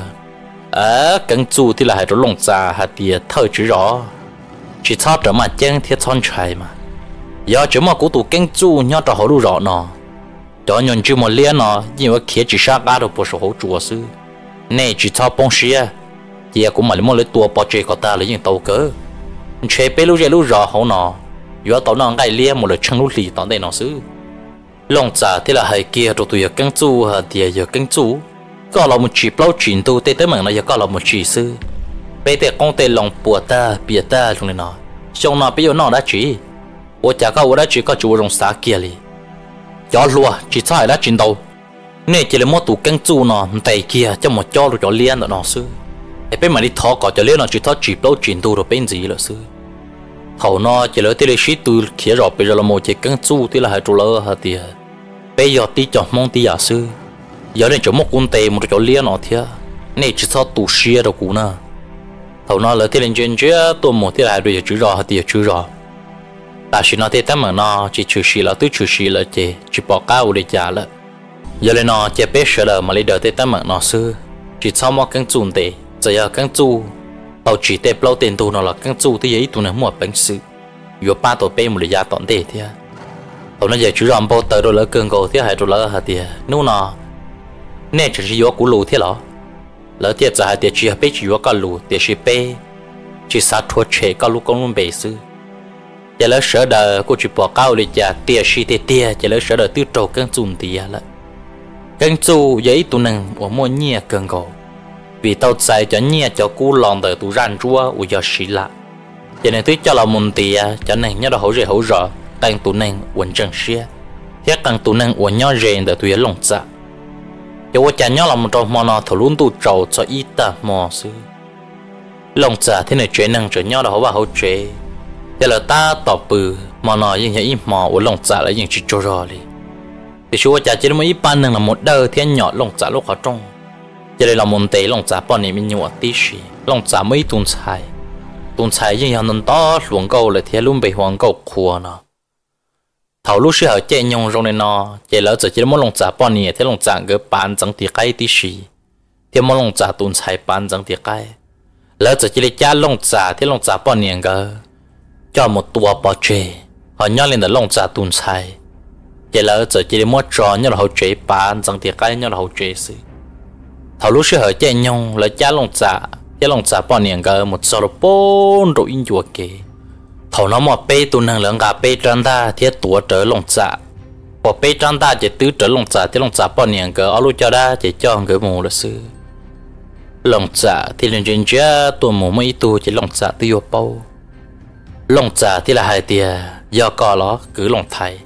ở cánh chu thì là hai trụ lồng xả hả tiệt thở chữ rõ chỉ thao trở mà chân thiết thon chạy mà giờ chỉ mà cú tụ cánh chu nhót cho họ lú rõ nó cho nhân chú một liên nó nhưng mà khi chỉ sát ba đồ bộ số hỗ trợ sư này chỉ thao bông xia giờ cũng mà lấy một lấy tua bỏ chơi có ta lấy những tàu cỡ chơi bé lúc chơi lúc rõ hậu nó giờ tàu nó ngay liên một lời chân lúc lì tao đây nó sư lòng trả thế là hai kia rồi tụi giờ căng chu hả thì giờ căng chu có là một chỉ bao chuyển tu tê tới mà nó giờ có là một chỉ sư bé tê con tê lòng bùa ta bìa ta trong này nó xong nó bây giờ nó đã chỉ我家个我đã chỉ có chủ rồng xã kia li cho lúa chỉ sai đã chín đầu nè chỉ là một tủ canh chu nó tay kia cho một cho rồi cho liên rồi nó sư ai bên mà đi thọ có cho liên nó chỉ thọ chỉ đâu chín tu rồi bên gì là sư thầu nó chỉ là tê sĩ tu kia rồi bây giờ là một chỉ canh chu thì là hai trụ lơ hả tiệt bây giờ tí cho mong tí à sư giờ này cho một con tê một cho liên nó thiệt nè chỉ thọ tủ xia rồi cũ nè thầu nó là tê lên trên chưa tôi một thì là rồi chữ rồi hả tiệt chữ rồi ta chỉ nói thế tao mà nó chỉ chữ xí là tôi chữ xí là chỉ chỉ bỏ cao để trả là giờ lên nó chỉ biết sợ là mà lấy đỡ tới tấm mạng nó xưa chỉ sau một căng chun tệ giờ giờ căng chu tàu chỉ tệ lâu tiền tu nó là căng chu tới giấy tu này mua bánh sư vừa ba tổ pe một lấy giá tọn tệ thế tàu nó giờ chú làm bao tờ rồi lỡ cơn cầu thế hay rồi lỡ hạt tiền nô nó nè chỉ chỉ vừa cú lù thế đó lỡ tiền giờ hạt tiền chỉ biết chỉ vừa cái lù tiền chỉ pe chỉ sát thua chế cái lù công luôn bể sư giờ lỡ sợ đờ cô chỉ bỏ cao lên giờ tiền chỉ tiền tiền giờ lỡ sợ đờ tiêu trâu căng chun tiền là căng chu giấy tu năng ở mua nhẹ cơn cầu vì tao chạy cho nhẹ cho cú lòng đời tu ran chúa u giờ xí lạ cho nên tôi cho là môn tiền cho nên nhớ là hậu rể hậu rõ tăng tu năng quần chân xia thiết tăng tu năng quần nhau rèn để tôi lòng dạ cho tôi chả nhớ là một trong món nào thầu luôn tu trầu cho ít ta mò sư lòng dạ thế này chuyện năng trở nhau là hậu và hậu chế cho là ta tỏ bự món nào như vậy mò của lòng dạ là những chuyện cho rồi thì chú cha chỉ mới ban năng là một đời thiên nhỏ lòng dạ lúc họ trong cho nên là một tệ lòng dạ bọn này mình nhiều tí xí lòng dạ mấy tuần xài tuần xài nhưng hàng năm to luồng câu là thiên luôn bị hoàng câu khua nó thầu lúc xưa ở chơi nhung trong này nó chơi lỡ giờ chỉ muốn lòng dạ bọn này thiên lòng dạ cái bán chẳng thì cái tí xí thiên muốn lòng dạ tuần xài bán chẳng thì cái lỡ giờ chỉ lấy cha lòng dạ thiên lòng dạ bọn này cái cho một tua bỏ chơi họ nhớ lên là lòng dạ tuần xài giờ là giờ chỉ để mua trò như là hậu chế bán rằng thì cái như là hậu chế sự thầu lúc xưa ở chơi nhung là cha lông giả cha lông giả bao nhiêu cái một số bốn rồi in chuột kì thầu nó mà bê tu năng lượng cả bê trăn ta thiết tuổi trở lông giả bỏ bê trăn ta chỉ tứ trở lông giả thì lông giả bao nhiêu cái ở lúc cho đã chỉ cho người mù là sự lông giả thì lên trên chia tuổi mù mấy tu chỉ lông giả tiêu bao lông giả thì là hai tia do có nó cứ lông thầy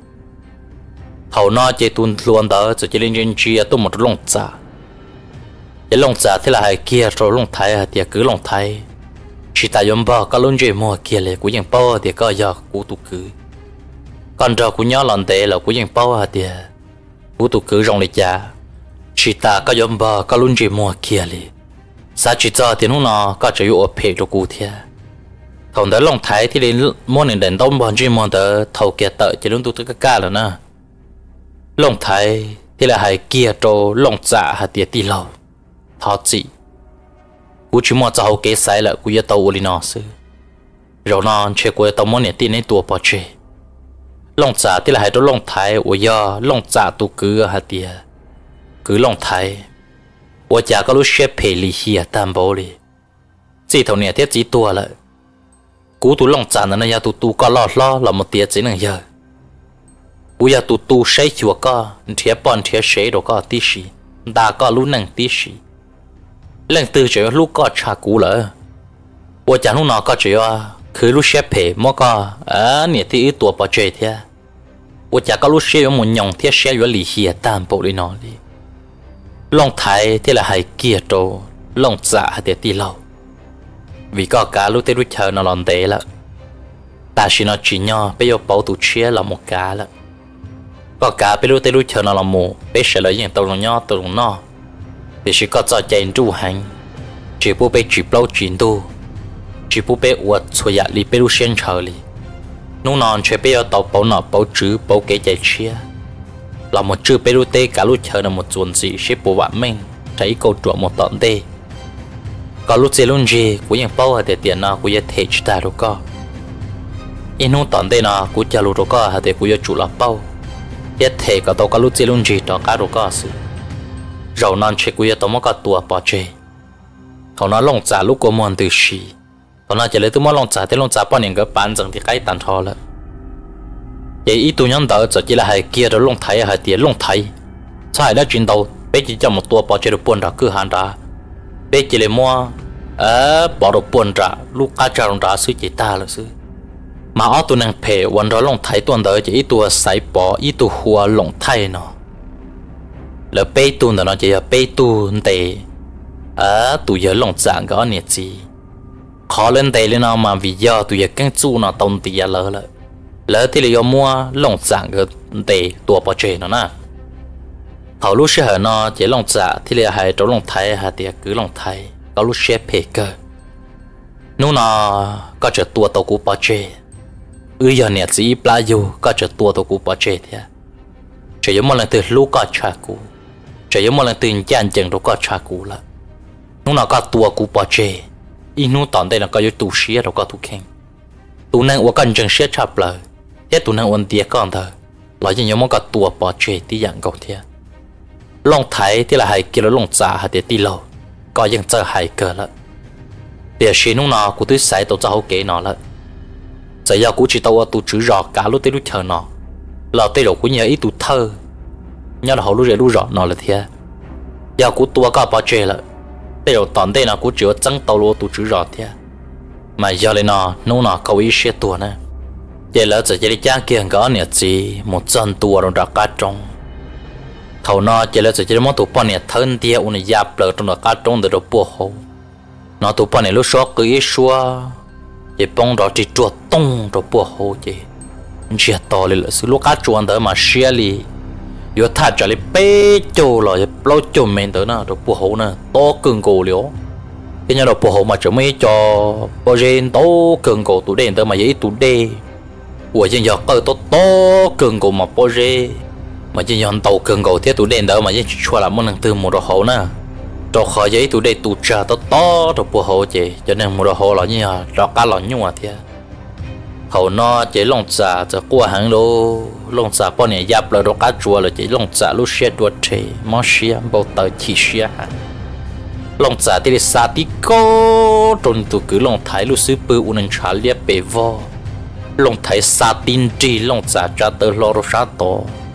hầu nó chỉ tuôn luôn đó rồi chỉ lên trên chia tôi một lông giả cái lông giả thế là hai kia rồi lông thái thì cứ lông thái chỉ tại yếm bao cái lông gì mua kia là cũngยังbao thì có giờ cũng tụ cứ còn giờ cũng nhớ lần đấy là cũngยังbao thì cũng tụ cứ trong lịch giả chỉ tại cái yếm bao cái lông gì mua kia là sao chỉ cho thì nó nó có chỉ ở phía cho cụ thế thằng đó lông thái thì đến mua nên đến đông bọn chỉ mua đó thầu kia tự chỉ luôn tụ cái cá rồi nè lông thái thì là hai kia trâu lông dạ hạt tiệt tì lâu thọ chị cú chỉ mua cho kế sai là cú yêu tàu đi nó sư rồi nó chơi cú tàu mua nè tin này tua bỏ chơi lông dạ thì là hai trâu lông thái của do lông dạ tu cứ hạt tiệt cứ lông thái của cha có lúc xếp phê lì xìa tam bố đi chỉ thầu nè thiết chỉ tua lại cú tu lông dạ nó nhà tu tu có lo lo là một tiệt chỉ năng giờ bây giờ tụi tụi xây chùa có thiệt bọn thiệt xây đồ có tí xí đã có lúc năng tí xí lần từ chỗ lúc có trả cũ lỡ bây giờ lúc nào có chỗ cứ lúc xếp phê mà có à nè thì ít tuổi bỏ chơi thế bây giờ có lúc xếp một nhông thiệt xếp vào lì xìa tam bộ đi nó đi lông thái thì là hai kia trâu lông dạ thì tí lâu vì có cả lúc tới lúc chờ nó lòn tế lợ ta chỉ nó chỉ nhau bây giờ bảo tụi chia là một cá lợ có cả bây giờ tới lúc chờ nó là mù bây giờ là những tàu nó nhỏ tàu nó thì chỉ có cho chạy trụ hành chỉ bố bé chỉ bao chín tu chỉ bố bé uất xua nhạt li bây giờ xem chờ li nung non chơi bây giờ tàu bảo nọ bảo chữ bảo kế chạy chia là một chữ bây giờ tê cả lúc chờ là một chuẩn gì xếp bộ bạn mình thấy câu chuyện một tận tê có lúc chơi luôn gì cũng những bao để tiền nào cũng như thể chúng ta đâu có in hông tận tê nào cũng chờ lúc đâu có hay để cũng như chủ là bao nhất thể có tao có lúc chơi luôn gì đó cả đâu có sự rồi non chơi cũng như tao mới có tua bỏ chơi họ nói lông giả lúc có mòn từ xì họ nói chỉ lấy tôi mới lông giả tới lông giả bao nhiêu cái bán rằng thì cái tàn thọ了vậy ít tôi nhớ tới chỉ là hai kia đó lông thái hay tiền lông thái sao hai đó chuyển đầu bé chỉ cho một tua bỏ chơi được buồn ra cứ hàng ra bé chỉ lấy mua ở bỏ được buồn ra lúc cá trà ra xứ chỉ ta là xứ mà ở tôi năng phêวันđó lông thái tuần đó chỉ ít tua sải bỏ ít tua hùa lông thái nó là bé tuần đó nó chỉ là bé tuần tệ ở tụi giờ lông dạng có nhiệt gì khó lên tệ lên nào mà vì do tụi giờ căng chu nó tông tì lỡ lỡ lỡ thì là do mua lông dạng cái tệ tua bỏ chơi nó nè họ lúc xưa nó chỉ lông dạ thì là hai chỗ lông thái hai tiệt cứ lông thái có lúc xếp phê cơ nếu nó có chỗ tua tàu cũ bỏ chơi ư giờ nè chỉ bao nhiêu có chỗ tua tàu cũ bỏ chơi thế chỉ giống một lần từ lúc có trả cũ chỉ có một lần tiền chán chừng đâu có trả cũ là nó nào có tua cũ bỏ chê in nó tòn đây là có yếu tụ xía đâu có tụ khen tụ năng của con chừng xía chập lời thế tụ năng ôn tiệt con thôi lại chỉ nhớ một cái tua bỏ chê tí dạng cầu thế long thái thì là hai kia long giả hay để tí lâu có những chơi hai cờ lận để xí nó nào của tôi sai tàu cho kế nó lận giờ giờ cũng chỉ tàu tụ chữ rõ cả lúc tới lúc chờ nó là tới đầu cũng nhớ ít tụ thơ nhớ là họ lúc lúc rõ nó là thế giờ cũng tua cả bỏ chê lận tới đầu tòn đây là cũng chỉ có trắng tàu luôn tụ chữ rõ thế mà giờ này nó nó nào câu ý xe tua nè giờ lỡ giờ giờ đi cha kia có nè gì một chân tua rồi đặt cá trong thầu nó giờ lỡ giờ giờ món tụ bao nè thân tia uốn giáp lỡ trong đặt cá trong từ đầu bùa hồ nó tụ bao nè lúc xóa cứ xóa giờ bông đó chỉ chuột tung đầu bùa hồ chứ chỉ to lên là sự lúc cá chuột đó mà xia li giờ thà trả lại bê châu rồi lâu châu mình tới nào đầu bùa hồ nè to cường cổ liễu cái nhà đầu bùa hồ mà chỉ mấy cho bao gen to cường cổ tụ đen tới mà giấy tụ đê của dân giọt cơ to to cường cổ mà bao gen mà dân giọt tàu cường cổ thế tụ đen tới mà giấy chua là món năng từ một đầu hồ nè cho khỏi giấy tụ đê tụ trà to to đầu bùa hồ chứ cho nên một đầu hồ là như là cho cá lỏng nhung à thế hầu nó chỉ lông xàจะqua hàng lô lông xà bao nhiêu giáp là đồ cá chua là chỉ lông xà lúc xe đuôi chế món xia bao tờ chỉ xia hả lông xà thì xa tí cô trốn tụ cứ lông thái lúc xứ bự uốn trả liệp bể vo lông thái xa tin trì lông xà trả tờ lo rồi sát to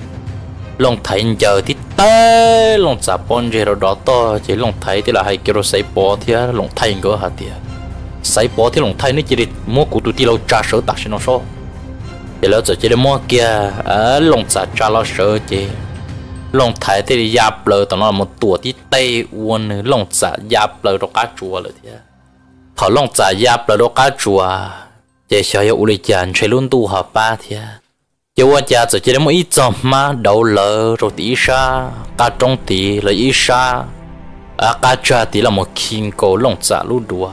lông thái giờ thì té lông xà bọn gì rồi đó to chỉ lông thái thì là hai kilo sấy bò thì lông thái có hả tiệt sấy bò thì lông thái nó chỉ để mua cụ tụi ti lâu trả sữa đặt cho nó số thì lâu giờ chỉ để mua kia ở lông xà trả lo sữa chứ lông thái thì giáp lờ tao nó là một tuổi tí tây uốn lông xà giáp lờ đó cá chua rồi thế thọ lông xà giáp lờ đó cá chua chỉ sợ yêu uli chán chơi luôn tu học ba thế chỉ qua cha giờ chỉ để mua ít chom má đầu lờ rồi tí sa cá trong tí là ít sa à cá cha tí là một kim cổ lông xà luôn đùa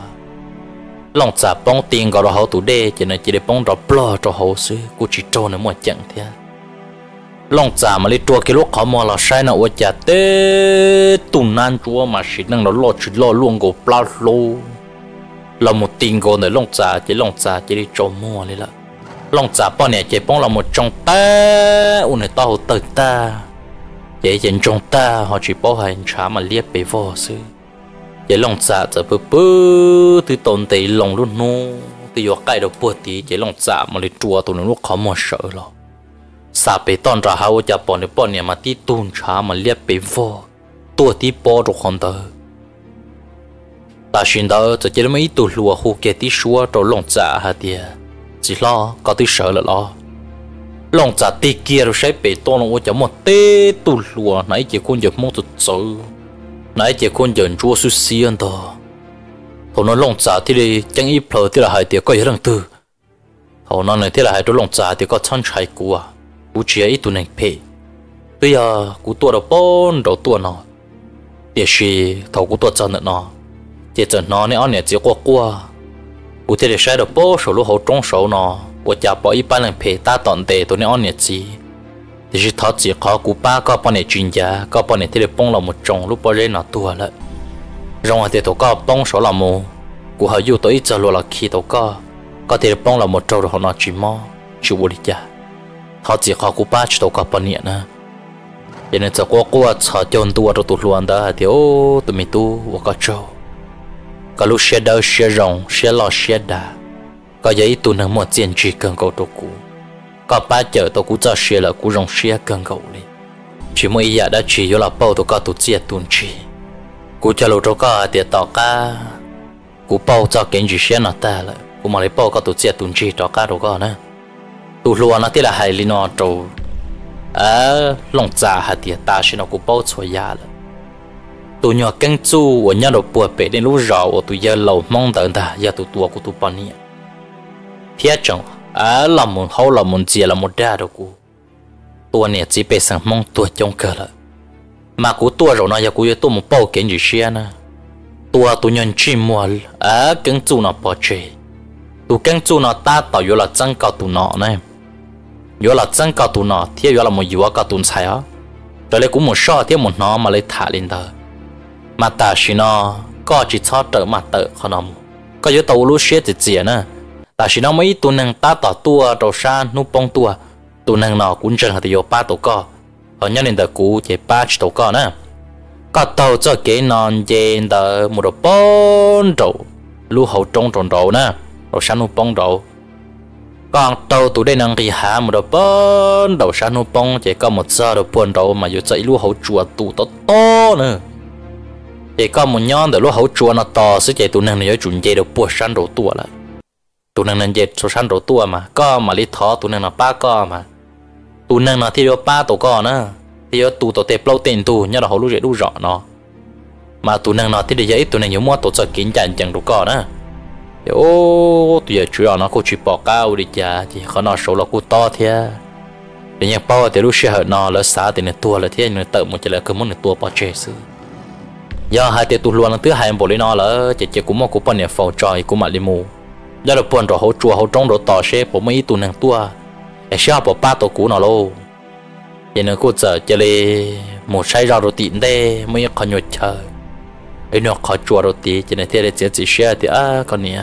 lông xà bông tiền gọi là hậu tủ đê chỉ là chỉ để bông đó blo cho hậu sư cô chỉ trâu nữa một chẳng thế lông xà mà lấy chua cái lúc họ mua là sai nào ở chả tê tụn nan chua mà chỉ năng nó lo chỉ lo luôn go plau lô là một tiền gọi này lông xà chỉ lông xà chỉ đi trâu mua lấy là lông xà bao nhiêu chỉ bông là một trong ta u này to hậu tự ta chỉ chỉ trong ta họ chỉ bao hành trả mà liếc bề vò sư chỉ lông xà giờ bự bự từ tồn tại lông luôn nô từ giọt cái đầu bùa tí chỉ lông xà mà lấy chua tụi nó lúc họ mua sợ rồi sa bê tòn ra hao cho bọn này bọn này mà tí tuôn trả mà liếc bê vô tua tí bò rồi không tới ta xin đó cho chỉ mấy tụ lúa khu kia tí xua rồi lông trả hả tiệt chỉ lo có tí sợ là lo lông trả tí kia rồi sẽ bê tòn nó cho một tê tụ lúa nãy chỉ con giật mông tụt sầu nãy chỉ con giật chua su xiên đó thôi nó lông trả thì đi chẳng ít phở thì là hai tiệt có gì đằng tư thôi nó này thì là hai đứa lông trả thì có chân trái cua cú chia ít tụi này phê bây giờ cú tua đầu bốn đầu tua nó để xí thầu cú tua chân nó chỉ chân nó này anh này chỉ qua qua cú thế để sai đầu bốn số lúc hậu trong số nó của cha bỏ ít ban lần phê ta tận tệ tụi này anh này chỉ thì chỉ tháo chỉ khó cú ba có bao này chuyên gia có bao này thế để bông là một trong lúc bao giờ nó tua lại rồi thì tụi có bông số là một cú họ yêu tới ít giờ luôn là khi tụi có có thể bông là một trâu rồi họ nó chỉ mò chịu bù đi cha họ chỉ khó cú ba chỉ tàu cặp bao nhiêu nè, cho nên giờ qua qua chờ chọn tua rồi tụt luôn đó thì ô tụi mình tu và có trâu, có lúc xe đỡ xe rồng xe lò xe đá, có giấy tụi nó một tiền chỉ cần cầu tụi cũ, có ba chợ tụi cũ cho xe là cũ rồng xe cần cầu đi, chỉ mỗi giờ đã chỉ vô là bao tụi có tụi chia tuần chỉ, cũ cho lô tụi có tiền tao cá, cũ bao cho kiến chỉ xe nó ta lại, cũ mà lấy bao có tụi chia tuần chỉ tao cá tụi có nè tụ lúa nó thì là hai li nó trâu à lông già hạt tiệt ta xin nó cũng bao xóa ya了tụ nhỏ căng chu ở nhà đồ bùa bể đến lúc rau ở tụ giờ lâu mong đợi ta giờ tụ tua của tụ bao nhiêu thiết chồng à làm một hậu làm một gì là một đa đồ của tua này chỉ bị sang mong tua trong cờ了mà của tua rồi nó giờ của tua một bao kiến gì xia nè tua tụ nhân chim mua à căng chu nó bỏ chơi tụ căng chu nó ta tạo vô là chân cao tụ nó này vô là chân cao tụ nó thiết vô là một yếu cao tụ sai á rồi lấy cũng một so tiếp một nó mà lấy thả lên tờ mà ta chỉ nó có chỉ cho trở mặt tờ không nó có yếu tố lúc xếp thì gì nữa ta chỉ nó mấy tụi năng ta tỏ tua đầu xa nút bông tua tụi năng nó cũng chẳng hạt yếu ba tổ co ở nhà nên tờ cũ chỉ ba chỉ tổ co nữa có tàu cho cái non trên tờ một đồ bốn đầu lúc hậu trong tròn đầu nữa đầu xa nút bông đầu còn tàu tụi đây năng thì hạ một đồ bốn đầu xa nút bông chỉ có một giờ đồ bốn đầu mà yếu chạy lúc hậu chùa tụ to to nữa thì có một nhóm từ lúc hậu chùa nó to sẽ chạy tụi năng này chuẩn chạy được bốn san đầu tua lại tụi năng này chạy số san đầu tua mà có mà lý thọ tụi năng là ba co mà tụi năng là thì có ba tổ co nữa thì có tụi tổ tép lâu tiền tụi nhớ là hậu lúc chạy lúc rõ nó mà tụi năng nó thì để giấy tụi năng nhiều mua tổ trợ kín chẳng chẳng đầu co nữa ô tụi giờ chủ yếu nó cũng chỉ bỏ cao đi chả thì khó nó số là cũng to thế để nhắc bao thì lúc xưa nó là xã thì nó tua là thế nó tự một chỉ là cứ muốn nó tua bao chế sư do hai tiệt tụi luôn là thứ hai bộ lấy nó là chỉ chỉ cũng một cú bận nhà phò tròi cũng mà đi mù do là bận rồi hỗ chùa hỗ trong đồ tỏ xe bộ mấy tụi nàng tua để sao bộ ba tổ cũ nó lô vậy nó cũng giờ chỉ là một sai ra đồ tiền đây mới có nhột chờ ấy nó khó chùa đồ tiền chỉ là thế để chỉ chỉ xe thì à con nè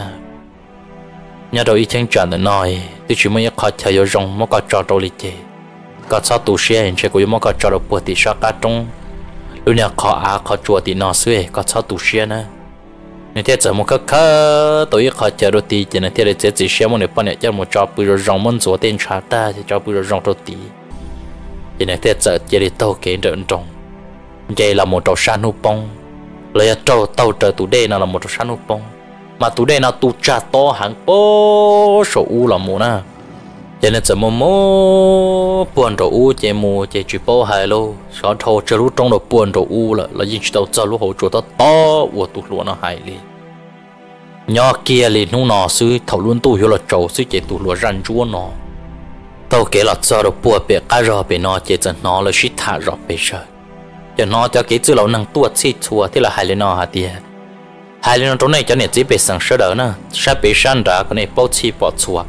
nhà đầu ý chẳng chọn được nói tôi chỉ mới khó chờ vô rong mới có trò đồ lịch chế có sao tụ xe hiện sẽ cũng mới có trò đồ bữa thì sao cả trong lúc nào khó à khó chùa thì nó xưa có sao tụ xe nữa nên thế giờ một cái khờ tôi khó chờ đồ tiền chỉ là thế để chỉ chỉ xe một nửa半nửa cho một trò bữa rồi rong muốn做电查ta thì cho bữa rồi rong đồ tiền chỉ là thế giờ chỉ để tàu kế đợn trong vậy là một trò san hú bông lấy trâu tàu trời tụ đây nào là một trò san hú bông mà tụ đây nào tụ trà to hàng bố số u là một na cho nên giờ mua mua buồn đồ u chỉ mua chỉ chỉ bao hai lô sau thâu chờ lúc trong đồ buồn đồ u là là những đầu giờ lúc hỗ trợ to to của tụ lúa nó hay đi nhỏ kia liền nung nọ xứ thầu luôn tụ hiểu là trâu xứ chỉ tụ lúa răn chúa nó tàu kế là giờ đồ buồn bị cá rò bị nó chỉ chân nó là shit thả rò bị sợ cho nó cho cái chữ lâu năng tuột xịt chua thì là hai lên nó hả tiệt hai lên nó chỗ này cho nên chỉ bị sẵn sỡ đỡ nè sắp bị săn ra cái này bao chi bỏ chua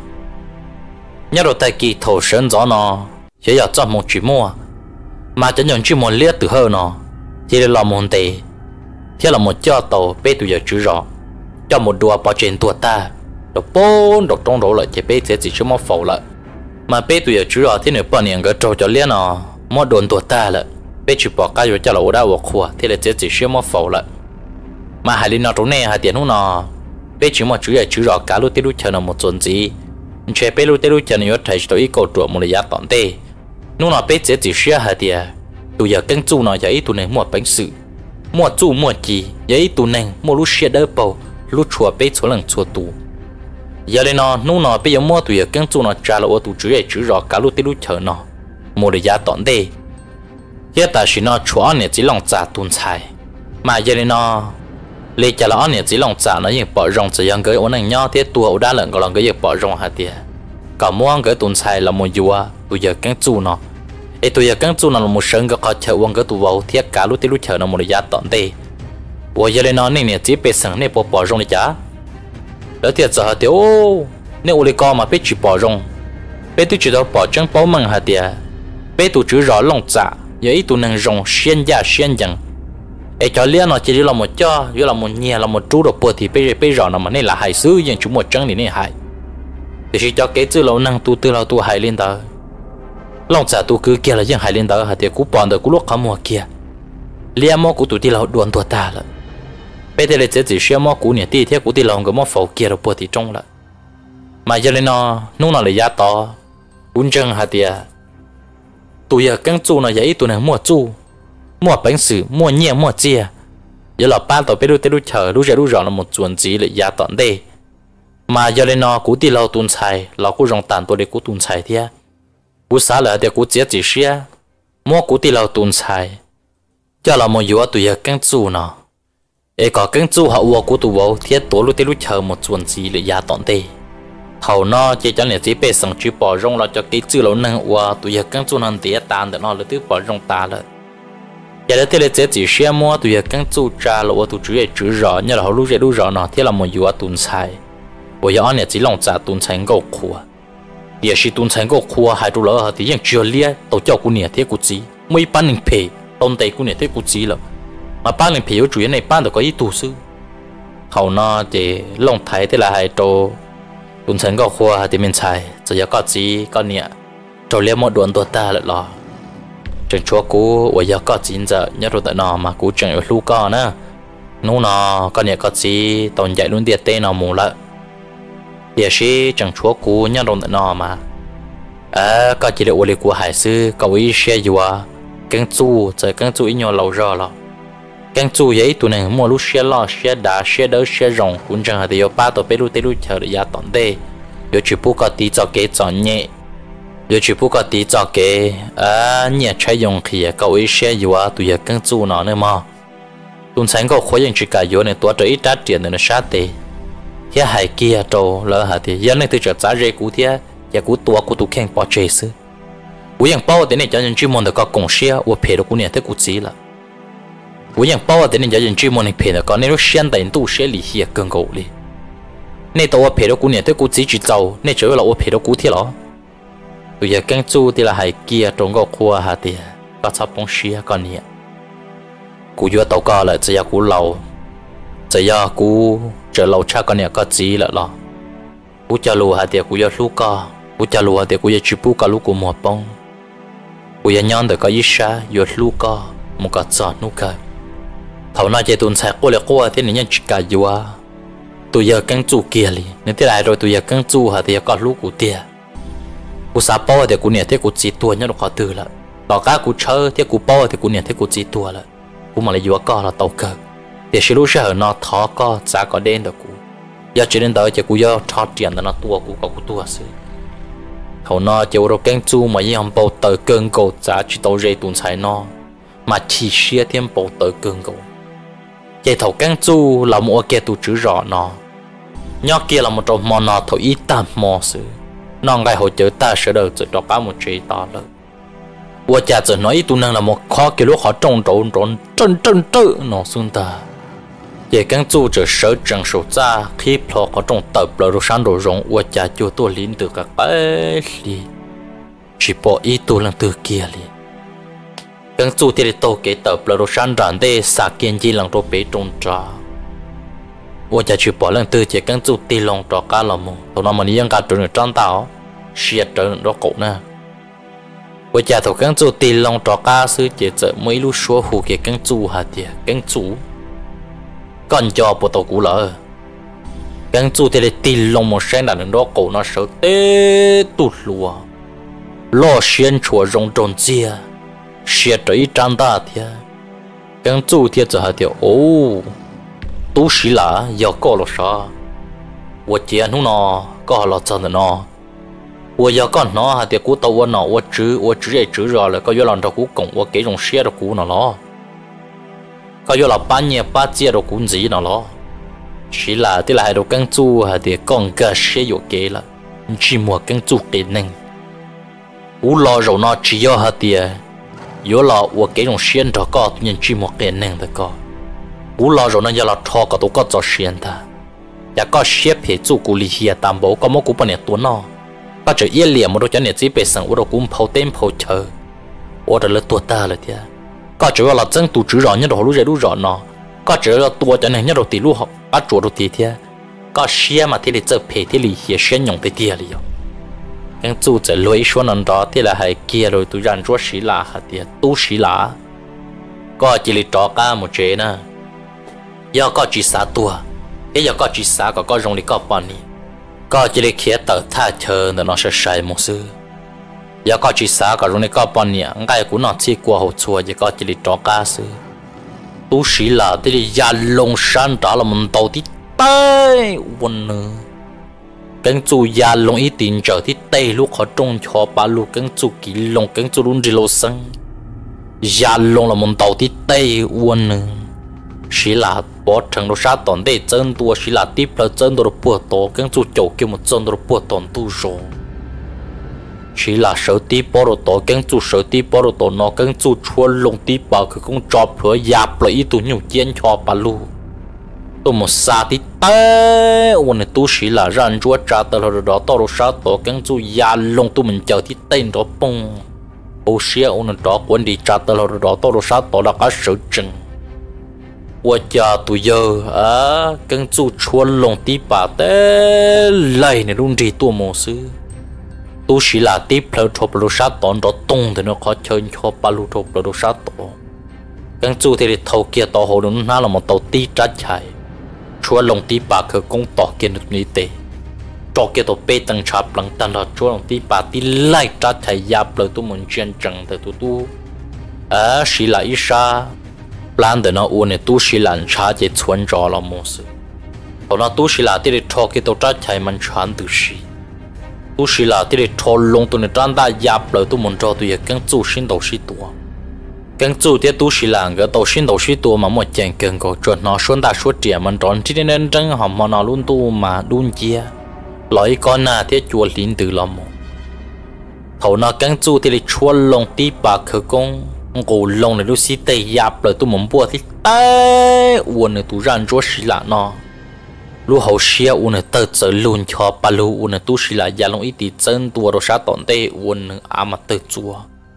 nhớ đồ tay kỳ thầu sơn gió nó chỉ là cho một chỉ mua mà chẳng nhận chỉ một liệt từ hơn nó chỉ là một tệ thế là một cho tàu bé tụi giờ chữ rõ cho một đùa bỏ trên tuột ta đồ bốn đồ trong đồ lại chỉ bé sẽ chỉ cho một phẩu lại mà bé tụi giờ chữ rõ thế này bao nhiêu cái trâu cho liệt nó một đồn tuột ta lại bé chỉ bỏ cái rồi cho là đã vượt qua thế là sẽ chỉ cho một phẩu lại mà hai lên nó chỗ này hai tiền nó nó bé chỉ một chữ giờ chữ rõ cả lúc tiếp lúc chờ nó một tuần gì chế bé lúc tới lúc chân yếu thấy tôi ít câu chuyện một lời giá tỏn tê, lúc nào bé sẽ chỉ share hạt tiền, tụi giờ cân chu nó giờ ít tụi này mua bánh sự, mua chu mua gì, giờ ít tụi này mua lúc share đỡ bầu, lúc chùa bé số lần chùa tụ, giờ đây nó lúc nào bé giờ mua tụi giờ cân chu nó trả lại tụi chữ ấy chữ rõ cả lúc tới lúc chờ nó, một lời giá tỏn tê, hiện tại chỉ nó chùa này chỉ lòng trả tuần xài, mà giờ đây nó lấy trả lại này chỉ lòng trả nó những bỏ rong chỉ yang cái ổn định nhau thế tua đã lần còn lần cái việc bỏ rong hạt tiền cả mua cái tuần xài là một vua bây giờ căng chu nó ấy bây giờ căng chu nó là một sân cái khó chờ uống cái tụ vào thiết cả lúc tới lúc chờ nó một giá tận tê bây giờ nó này này chỉ bị sẵn này bỏ bỏ rong đi chả đó thì giờ hạt tiền ô nếu uli co mà biết chỉ bỏ rong biết tôi chỉ đâu bỏ chân bỏ măng hạt tiền biết tôi chỉ rõ lòng trả giờ ít tôi năng rong xuyên giá xuyên dần ấy cho liên nó chỉ là một cho, như là một nhà là một chú đồ bùa thì bây bây giờ nó mà này là hại xứ nhưng chúng một trắng thì này hại, thì chỉ cho cái chữ lâu năng tu tư lâu tu hại lên đó, lòng trả tu cứ kia là những hại lên đó hạt thì cú bọn được cú lúc không mua kia, liên mò cú tu tư lâu đuổi tuột ta了, bây giờ là chỉ chỉ xem mò cú nhà ti thế cú tư lâu cái mò phẩu kia đồ bùa thì trong了, mà giờ lên nó nung nó là giá to, uốn chân hạt thì tu giờ căng chu nó vậy tu này mua chu mua bánh sứ mua nhẹ mua chia giờ là ba tàu biết lúc tới lúc chờ lúc giờ lúc rõ là một chuẩn gì lại giá tận đây mà giờ lên nó cú đi lâu tuần xài lâu cú rong tàn tôi để cú tuần xài thế cú xả lại để cú chết chỉ xia mua cú đi lâu tuần xài cho là một yếu tụi giờ căng chu nó ấy có căng chu họ uo cú tụi bố thiết tối lúc tới lúc chờ một chuẩn gì lại giá tận đây thầu nó chỉ cho nên chỉ bị sẵn chỉ bỏ rong là cho cái chữ lâu năng uo tụi giờ căng chu nó tía tàn để nó là thứ bỏ rong ta rồi giờ đây thì là chỉ xe mua tụi giờ căng chu trả là tụi chủ yếu chữ rõ như là họ lúc giờ lúc rõ nó thì là một yếu tuần xài bây giờ anh này chỉ lòng trả tuần xài gạo khua giờ chỉ tuần xài gạo khua hai đô la thìยังchưa lia tổ cho cô nhẹ thế cô chỉ mấy ban linh phê tôn tây của nhà thế của chỉ là mà ban linh phê ở chủ yếu này ban được có ý tu sư hầu nó thì long thái thế là hai trâu tuần sáng có khoa thì mình xài giờ có gì có nhẹ trâu lấy một đoạn tua ta lại lo chẳng chúa cũ ở giờ có chín giờ nhớ rồi tại nó mà cũ chẳng ở lu co nữa nô nó có nhẹ có gì tồn dạy luôn tiệt tên nào mù lại địa sĩ chẳng chúa cũ nhớ rồi tại nó mà à có chỉ được ở đây của hải sư có ý xe gì à căng chu giờ căng chu ít nhau lâu rồi lo căng chu vậy tụi này mua lúc xe lo xe đá xe đỡ xe rồng cũng chẳng hạn thì có ba tổ bé lúc tê lúc chờ để ra tận đây có chỉ bu có tí cho cái chọn nhẹ có chỉ bu có tí cho cái à nhẹ trái dùng thì có ý xe gì à tụi giờ căng chu nó nữa mà tuần sáng có khối những chỉ cả vô này tua trở ít đắt tiền nữa nó sát tệ thế hải kia trâu lỡ hả thì giờ này tôi trở giá rẻ cũ thế giờ cũ tua cũ tụ khen bỏ chơi xứ cũ yang bao thế này cho những chuyên môn được có công xe và phê được cũ này thế cũ gì là cũ yang bao thế này cho những chuyên môn này phê được có nên nó xuyên tận tu sẽ lì hiệp更够哩nên tao phê được cũ này thế cũ gì chỉ giàu nên chủ yếu là phê được cũ thế đó bây giờ căng chu thì là hải kia trong cái khu hả thì có sắp bóng xe còn nhỉ cú vừa tàu co lại chỉ là cú lâu chỉ là cú chờ lâu chắc con này có gì lại lo cú chờ lùa hạt tiền cú vừa lú co cú chờ lùa hạt tiền cú vừa chụp cú cả lú cú mùa bông cú vừa nhon được có ít sa vừa lú co một cái giọt nút cái thầu nào chơi tuần sai cô lại cô thế này nhân chỉ cả vừa tụi giờ căng chu kia li nên thế này rồi tụi giờ căng chu hạt tiền có lú cú tiền cú sa bao thì cú này thế cú chỉ tua nhá nó khó từ lại tao cá cú chơi thế cú bao thì cú này thế cú chỉ tua lại cú mà lại vừa có là tàu cờ để xử lý sẽ nó thọ có giá có đen được cú giờ chỉ đến tới chỉ cú giờ thọ tiền là nó tua cú có cú tua xí hầu nó chỉ rồi canh chu màยังbao tới cơn cầu giá chỉ tàu dây tuần sai nó mà chỉ xia thêm bao tới cơn cầu chỉ thầu canh chu là một cái tu chữ rõ nó nhóc kia là một trong món nó thầu ít tam mò xí nó ngay hỗ trợ ta sẽ được chỉ cho ba một chế to lớn我家只nói tu năng là một khó cái lúc họ trồng trồng trồng chân chân tự nó xuống ta về các chủ trở sở trường số ra khi họ có trồng tập là đồ sáng đồ rộng我家就多领được các bé li chỉ bỏ ý tu năng từ kia li các chủ thì tổ cái tập là đồ sáng rạng để xả kiên chỉ năng đồ bé trồng trà 我家去保人对这跟住地龙找干了么？头那么你应该准长大，是准着狗呢。我家头跟住地龙找干是这这每路说胡给跟住下的跟住，跟着不到古了。跟住这里地龙么生的人着狗那手得堵路啊，老先出容中街，是这一长大的，跟住这这下的哦。 都是啦，要搞了啥？我见侬呢，搞了真的呢。我要搞呢，还得顾到我呢，我只我只也只着了，个月浪着顾供，我给种些的顾呢咯。个月老半年八节的顾子呢咯。是啦，对啦，还都跟住还得讲个些有给了，你只莫跟住给能。我老肉呢，只要还得有了，我给种些着搞，你只莫给能的搞。 cú lo rồi nó giờ là thọ có tổ có cho xuyên ta, giờ có xếp hệ chủ cú lì hiệp tam bộ có một cú bên này tuấn nó, có chỉ yên liền một đôi chân này chỉ bị sẵn, một đôi cú phao tên phao chờ, một đôi là tua ta rồi thế, có chỉ là chân tụ chữ rõ nhất đồ lúc rồi lúc rõ nó, có chỉ là tua chân này nhất đồ tỷ lúc học, bắt chuột đồ tỷ thế, có xếp mà thế là chơi hệ thế lì hiệp xuyên nhung thế tiền liền, cái chủจะลอยชวนนั่นđó thế là hay kia rồi tụi rắn chúa xí lá hả thế, tu xí lá, có chỉ là trò cá một chế nè. giờ có chỉ xả tua, cái giờ có chỉ xả có có rong đi có bao nhiêu, có chỉ để kia tờ tha chờ để nó sẽ sai một sự, giờ có chỉ xả có rong đi có bao nhiêu, ngay cũng nó chỉ qua hậu chùa giờ có chỉ để cho cá sự, tu sĩ là thế thì gia long san trả là mình đầu tí tay quân nữa, cái chú gia long ít tiền chờ tí tay lúc họ trông cho ba lúc cái chú kỹ long cái chú luôn đi lâu sinh, gia long là mình đầu tí tay quân nữa. chỉ là bỏ thằng nó sát tòn để chân tua chỉ là tiếp là chân đồ bùa tổ cái chú chậu kia một chân đồ bùa tòn tu rồi chỉ là sợ tiếp bỏ đồ tổ cái chú sợ tiếp bỏ đồ tổ nó cái chú chua lông tiếp bảo cái con chó phở dạp lại tụ nhiều chén cho bà lu tôi một xa tí téวันนี้tu chỉ là răn chúa trả tờ rồi đó tao đồ sát tổ cái chú ya lông tu mình chờ tí tên đó bông ô xia ô nó đó quân đi trả tờ là đó tao đó sát tao là cả sự chừng我家都有啊，跟住穿龙地把的来那种地多么事，都是啦地跑错不了啥当着动的那靠圈靠八路错不了啥多，跟住这里头kia到后头那了么到地扎起，穿龙地把可公到见的你得，找kia到被灯插冷但了穿龙地把地来扎起压不了都门见证的都都，啊是啦一啥。plan de nó uốn này tu sĩ làm cha chỉ chuẩn cho là một sự, còn nó tu sĩ là thì để cho cái tàu trái chạy mình chán từ sĩ, tu sĩ là thì để cho lông tụi này trang đã giáp lại tụi mình cho tụi cái chủ sinh đầu sĩ tua, cái chủ thì tu sĩ là cái đầu sinh đầu sĩ tua mà một chàng cần có chuyện nó xuân đã suốt trẻ mình chọn chỉ nên trăng hòm mà nó luôn tu mà luôn chia, lấy con nào thì chùa lính từ là một, thầu nó cái chủ thì để cho lông tí bạc khởi công cổ lông này lúc xí tây giáp lại tôi muốn bua thì tê uốn này tôi ran chúa xí lạ nó lúc hậu xía uốn này tơ trở luôn cho ba lu uốn này tôi xí lạ gia long ít tí chân tua đồ sát tọn tê uốn này à mà tơ chúa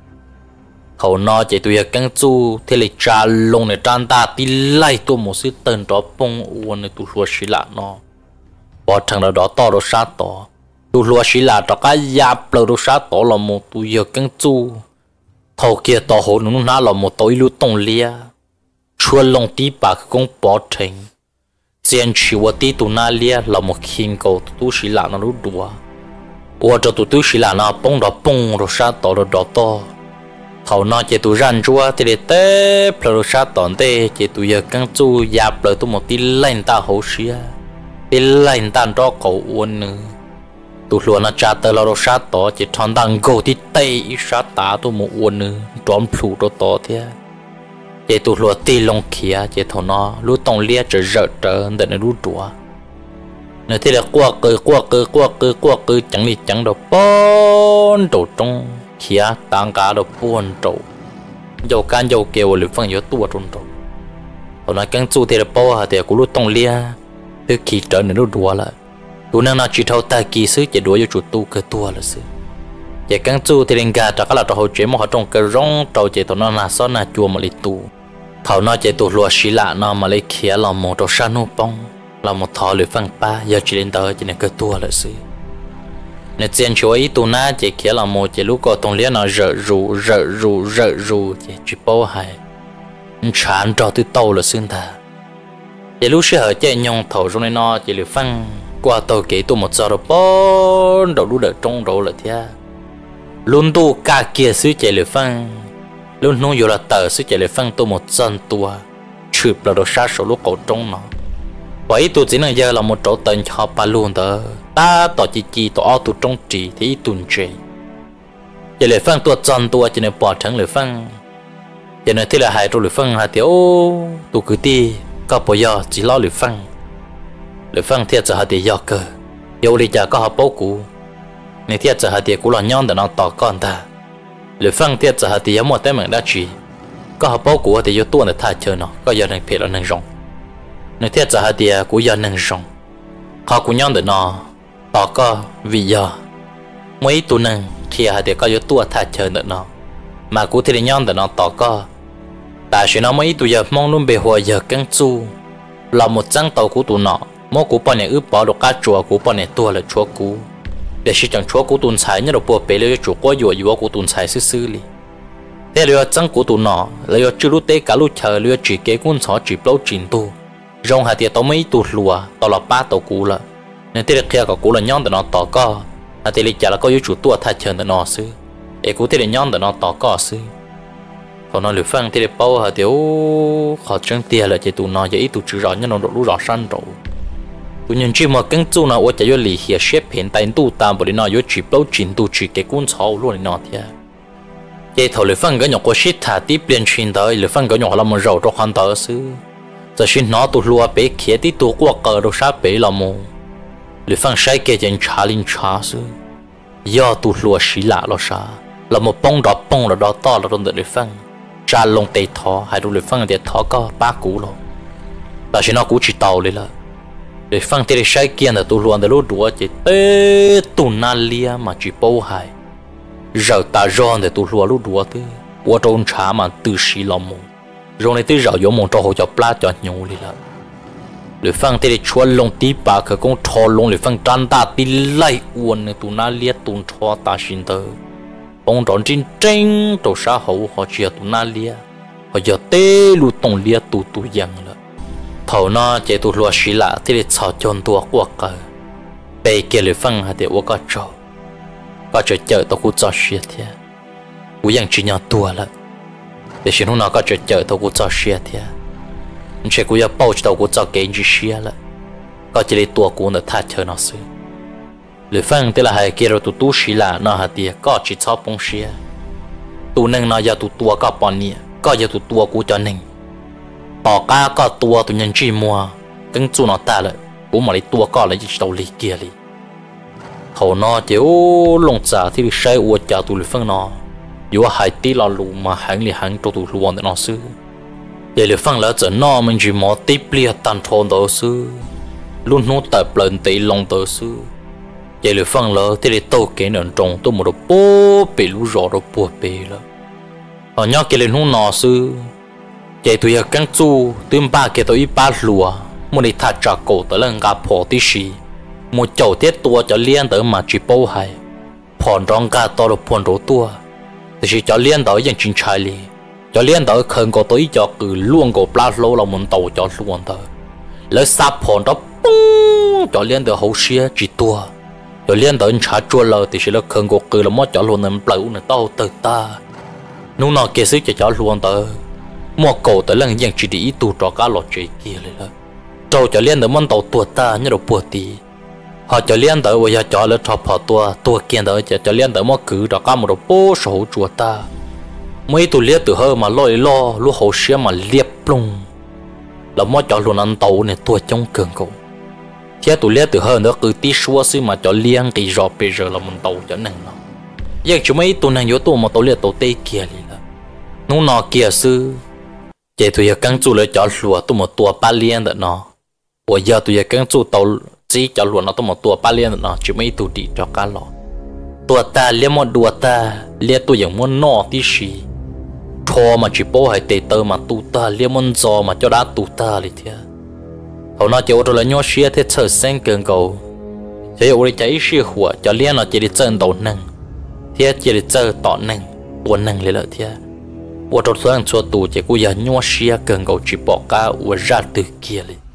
hậu nó chỉ tôi căng chu thế là cha lông này tràn ta tí lại tôi một xí tên đó bông uốn này tôi lúa xí lạ nó bỏ thằng nào đó to đồ sát to tôi lúa xí lạ cho cái giáp lại đồ sát to là một tôi căng chu thầu kia tàu hồ nó nã là một tối lưu tông lia, chua lông tí bạc cũng bỏ thành, tiền chỉ qua tí tụ nã lia là một khiên cầu tu sĩ lạ nó lúc đùa, qua cho tụ tu sĩ lạ nó bông đó bông rồi sát tàu rồi đó to, thầu nó chỉ tụ ran chua thì để té, rồi sát tòn té chỉ tụ giờ căng chu giáp rồi tụ một tí lên ta hậu xía, tí lên ta đó cầu uốn nữa. tụi luôn nó trả tờ là đồ sát tỏ chỉ thằng đang go thì tây sát tá tụi một uốn nữa trốn phụ đồ tỏ thế chỉ tụi luôn tì lông kia chỉ thằng nó lú tông lia trở rỡ trở để nó lú đùa nếu thế là qua cơ qua cơ qua cơ qua cơ chẳng đi chẳng đâu bốn đồ trong kia tăng cả đồ bốn đồ dầu can dầu kêu lửa phân yếu tua trong đồ thằng nó căng chu thì là bao hả thì cũng lú tông lia thứ khi trở nên lú đùa lại tụi nó chỉ thâu ta kỳ sứ chỉ đuổi cho chủ tu cơ tua là sứ chỉ căng chu thì lên gà cho các là trò hồi chuyện mà họ trong cái rong trâu chỉ tụi nó là xóa là chùa mà lấy tu thầu nó chỉ tụi lúa xí lạ nó mà lấy khía là một trò sa nô bông là một thọ lưỡi phăng ba giờ chỉ lên tới chỉ là cơ tua là sứ nên tiền chúa ý tụi nó chỉ khía là một chỉ lúc có tông liên nó rợ rù rợ rù rợ rù chỉ chỉ bao hại chán trò từ tàu là xương ta chỉ lúc sẽ ở chạy nhông thầu trong này nó chỉ lưỡi phăng qua tàu kỹ tụ một giờ rồi bốn đầu đu đỡ trong đầu là thế luôn tu cả kia xứ chạy lưỡi phăng luôn nông dù là tờ xứ chạy lưỡi phăng tụ một dân tua chụp là đồ sát số lúc cổ trong nó vậy tụ chỉ là giờ là một chỗ tận cho ba luôn đó ta tỏ chỉ chỉ tỏ tụ trong chỉ thì tuần chế chạy lưỡi phăng tua dân tua chỉ nên bỏ thắng lưỡi phăng cho nên thế là hai trâu lưỡi phăng hai tiếng ô tụ cứ đi có bao giờ chỉ lo lưỡi phăng lưỡi phăng thiệt giờ hạt địa do cơ yêu đi chả có học bố cũ nên thiệt giờ hạt địa cũ là nhon để nó tỏ con ta lưỡi phăng thiệt giờ hạt địa một té mình đã chỉ có học bố cũ thì yêu tuôn để thay chơi nó có giờ nên phiền là nên rong nên thiệt giờ hạt địa cũ giờ nên rong họ cũ nhon để nó tỏ có vì giờ mấy tu nên khi hạt địa có yêu tuôn thay chơi nữa nó mà cũ thì nhon để nó tỏ có tại vì nó mấy tu giờ mong luôn bề hồi giờ căng chu là một trang tàu của tụi nó mỗi cú bọn này ướp bỏ được cá chùa cú bọn này tua là chúa cú để sử dụng chúa cú tuần xài như là bộ bể lấy chúa có dùa dùa cú tuần xài xứ xứ li thế là trang cú tụi nó là chưa lúc tế cả lúc chờ là chỉ kế quân xó chỉ bao trình tu rong hạt tiệt tao mấy tụt lùa tao là ba tàu cú là nên thế là kia cả cú là nhon để nó tỏ co hạt tiệt là có chủ tua thay chờ để nó xứ để cú thế là nhon để nó tỏ co xứ còn nó lừa phăng thì để bao hạt tiệt họ trăng tiền là chỉ tụi nó vậy tụi chữ rõ như nó độ lú rõ săn rồi tụi nhân chỉ mà căng chu nào ở chạy vô lì hiện xếp hiện tại tu tam bởi nó vô chỉ bao chín tu chỉ cái cuốn sổ luôn nó thế vậy thầu lừa phăng cái nhỏ có shit thả tiếp liên chuyên tới lừa phăng cái nhỏ là một rầu cho hoàn tờ xứ giờ xin nó tụi lúa bé kia tí tụi qua cờ đồ sát bé là một lừa phăng sai cái chân trả linh trả xứ do tụi lúa xí lạ lo sa là một bông đỏ bông là đỏ to là trong đợt lừa phăng trả lông tây thọ hai đôi lừa phăng để thọ có ba cú rồi là xin nó cú chỉ tàu lên là để phăng thì sai kia là tụ luôn để lúa đũa chỉ tê tụ na lia mà chỉ bao hại giờ ta rong để tu lúa lúa đúa thế qua trôn trả mà từ xí lòng mù rồi này tới giờ giống một trò hồ cho pla cho nhau đi là lưỡi phăng tới để chua lông tí bà khởi công thò lông lưỡi phăng tràn ta tí lại uốn này tu na liệt tu thò ta xin tơ ông tròn trên tranh tổ xã hậu họ chia tu na liệt họ giờ tê lu tông liệt tu tu yang là thầu nó chạy tu lúa xí lạ tới để chào chọn tua qua cờ bề kia lưỡi phăng hạt để qua có trò có chờ chờ tao cũng cho xí thế cũng yang chỉ nhau tua là để xin hôm nào có chờ chờ tao cũng cho xí thế chỉ cũng要包到我找给你写了，搞这里多过的他chờ nó xứ，你反正là hay kia rồi tụ tụ xí là nó hạt tiền có chỉ cho bông xí, tụ nâng nó giờ tụ tua có bao nhiêu, có giờ tụ tua của cho nâng, bỏ cá có tua tụ nhân chỉ mua, cứng chú nó ta lại, cũng mà lấy tua có lại chỉ đầu lì kia lì, hầu nó chỉ ô lồng trả thì sai uo trả tụ lì phân nó, dù hai tí là lù mà hàng lì hàng cho tụ luồn để nó xứ. Vậy là phăng lỡ trở nó mình chỉ mò tiếp lia tàn thôn đó sư luôn nốt tập lần tỷ lòng đó sư vậy là phăng lỡ thì để tàu kế nền trồng tôi một đồ bố bị lũ rõ đồ bùa bề là ở nhau kia lên hôn nọ sư vậy tôi ở căng chu tôi ba kia tôi ít ba lùa một đi thả trả cổ tới lần gặp phò tí xì một chậu tiết tua cho liên tới mà chỉ bố hay phòn rong gà to đồ phòn rổ tua thì chỉ cho liên tới những chuyện trái li cho liên tới khẩn có tới cho cứ luôn có plat lâu là muốn tàu cho luôn tới lấy sáp phòn đó cho liên tới hậu xia chỉ tua cho liên tới trả chua lờ thì sẽ là khẩn có cứ là mất cho luôn nên bự này tàu từ ta nung nọ kia sức cho cho luôn tới mua cầu tới lần những chỉ đi tu cho cá lọt chơi kiaเลยlà trâu cho liên tới muốn tàu tua ta như đồ bùa tí họ cho liên tới bây giờ cho lấy cho phò tua tua kia tới cho cho liên tới mua cứ cho cá một đồ bố sổ chùa ta mấy tụi liệt từ hơi mà lôi lo lúc hậu xía mà liệp plung là mót cho luôn ăn tàu này tua trong cường cầu thế tụi liệt từ hơi nữa cứ tí xua xí mà cho liang kỳ rọ bây giờ là mình tàu cho nặng nó giờ chúng mấy tụi này nhớ tụi mà tàu liệt tàu tây kia đi là nung nọ kia sư vậy tụi giờ căng chú lại cho lúa tụi một tua ba liên đó nó bây giờ tụi giờ căng chú tàu chỉ cho lúa nó tụi một tua ba liên đó nó chỉ mấy tụi đi cho cá lọ tua ta liệt một đùa ta liệt tụi giống muốn nọ tí xí thò mà chỉ bố hay tê tơ mà tu ta liên môn giò mà cho đã tu ta đi thế hầu nó chỉ ô tô là nhớ xia thế chờ sen cường cầu chỉ ô đi cháy xia hùa cho liên nó chỉ đi chân đầu nâng thế chỉ đi chơi tỏ nâng tuần nâng lấy lợi thế ô tô sang chùa tu chỉ cô giờ nhớ xia cường cầu chỉ bỏ cá ô ra từ kia đi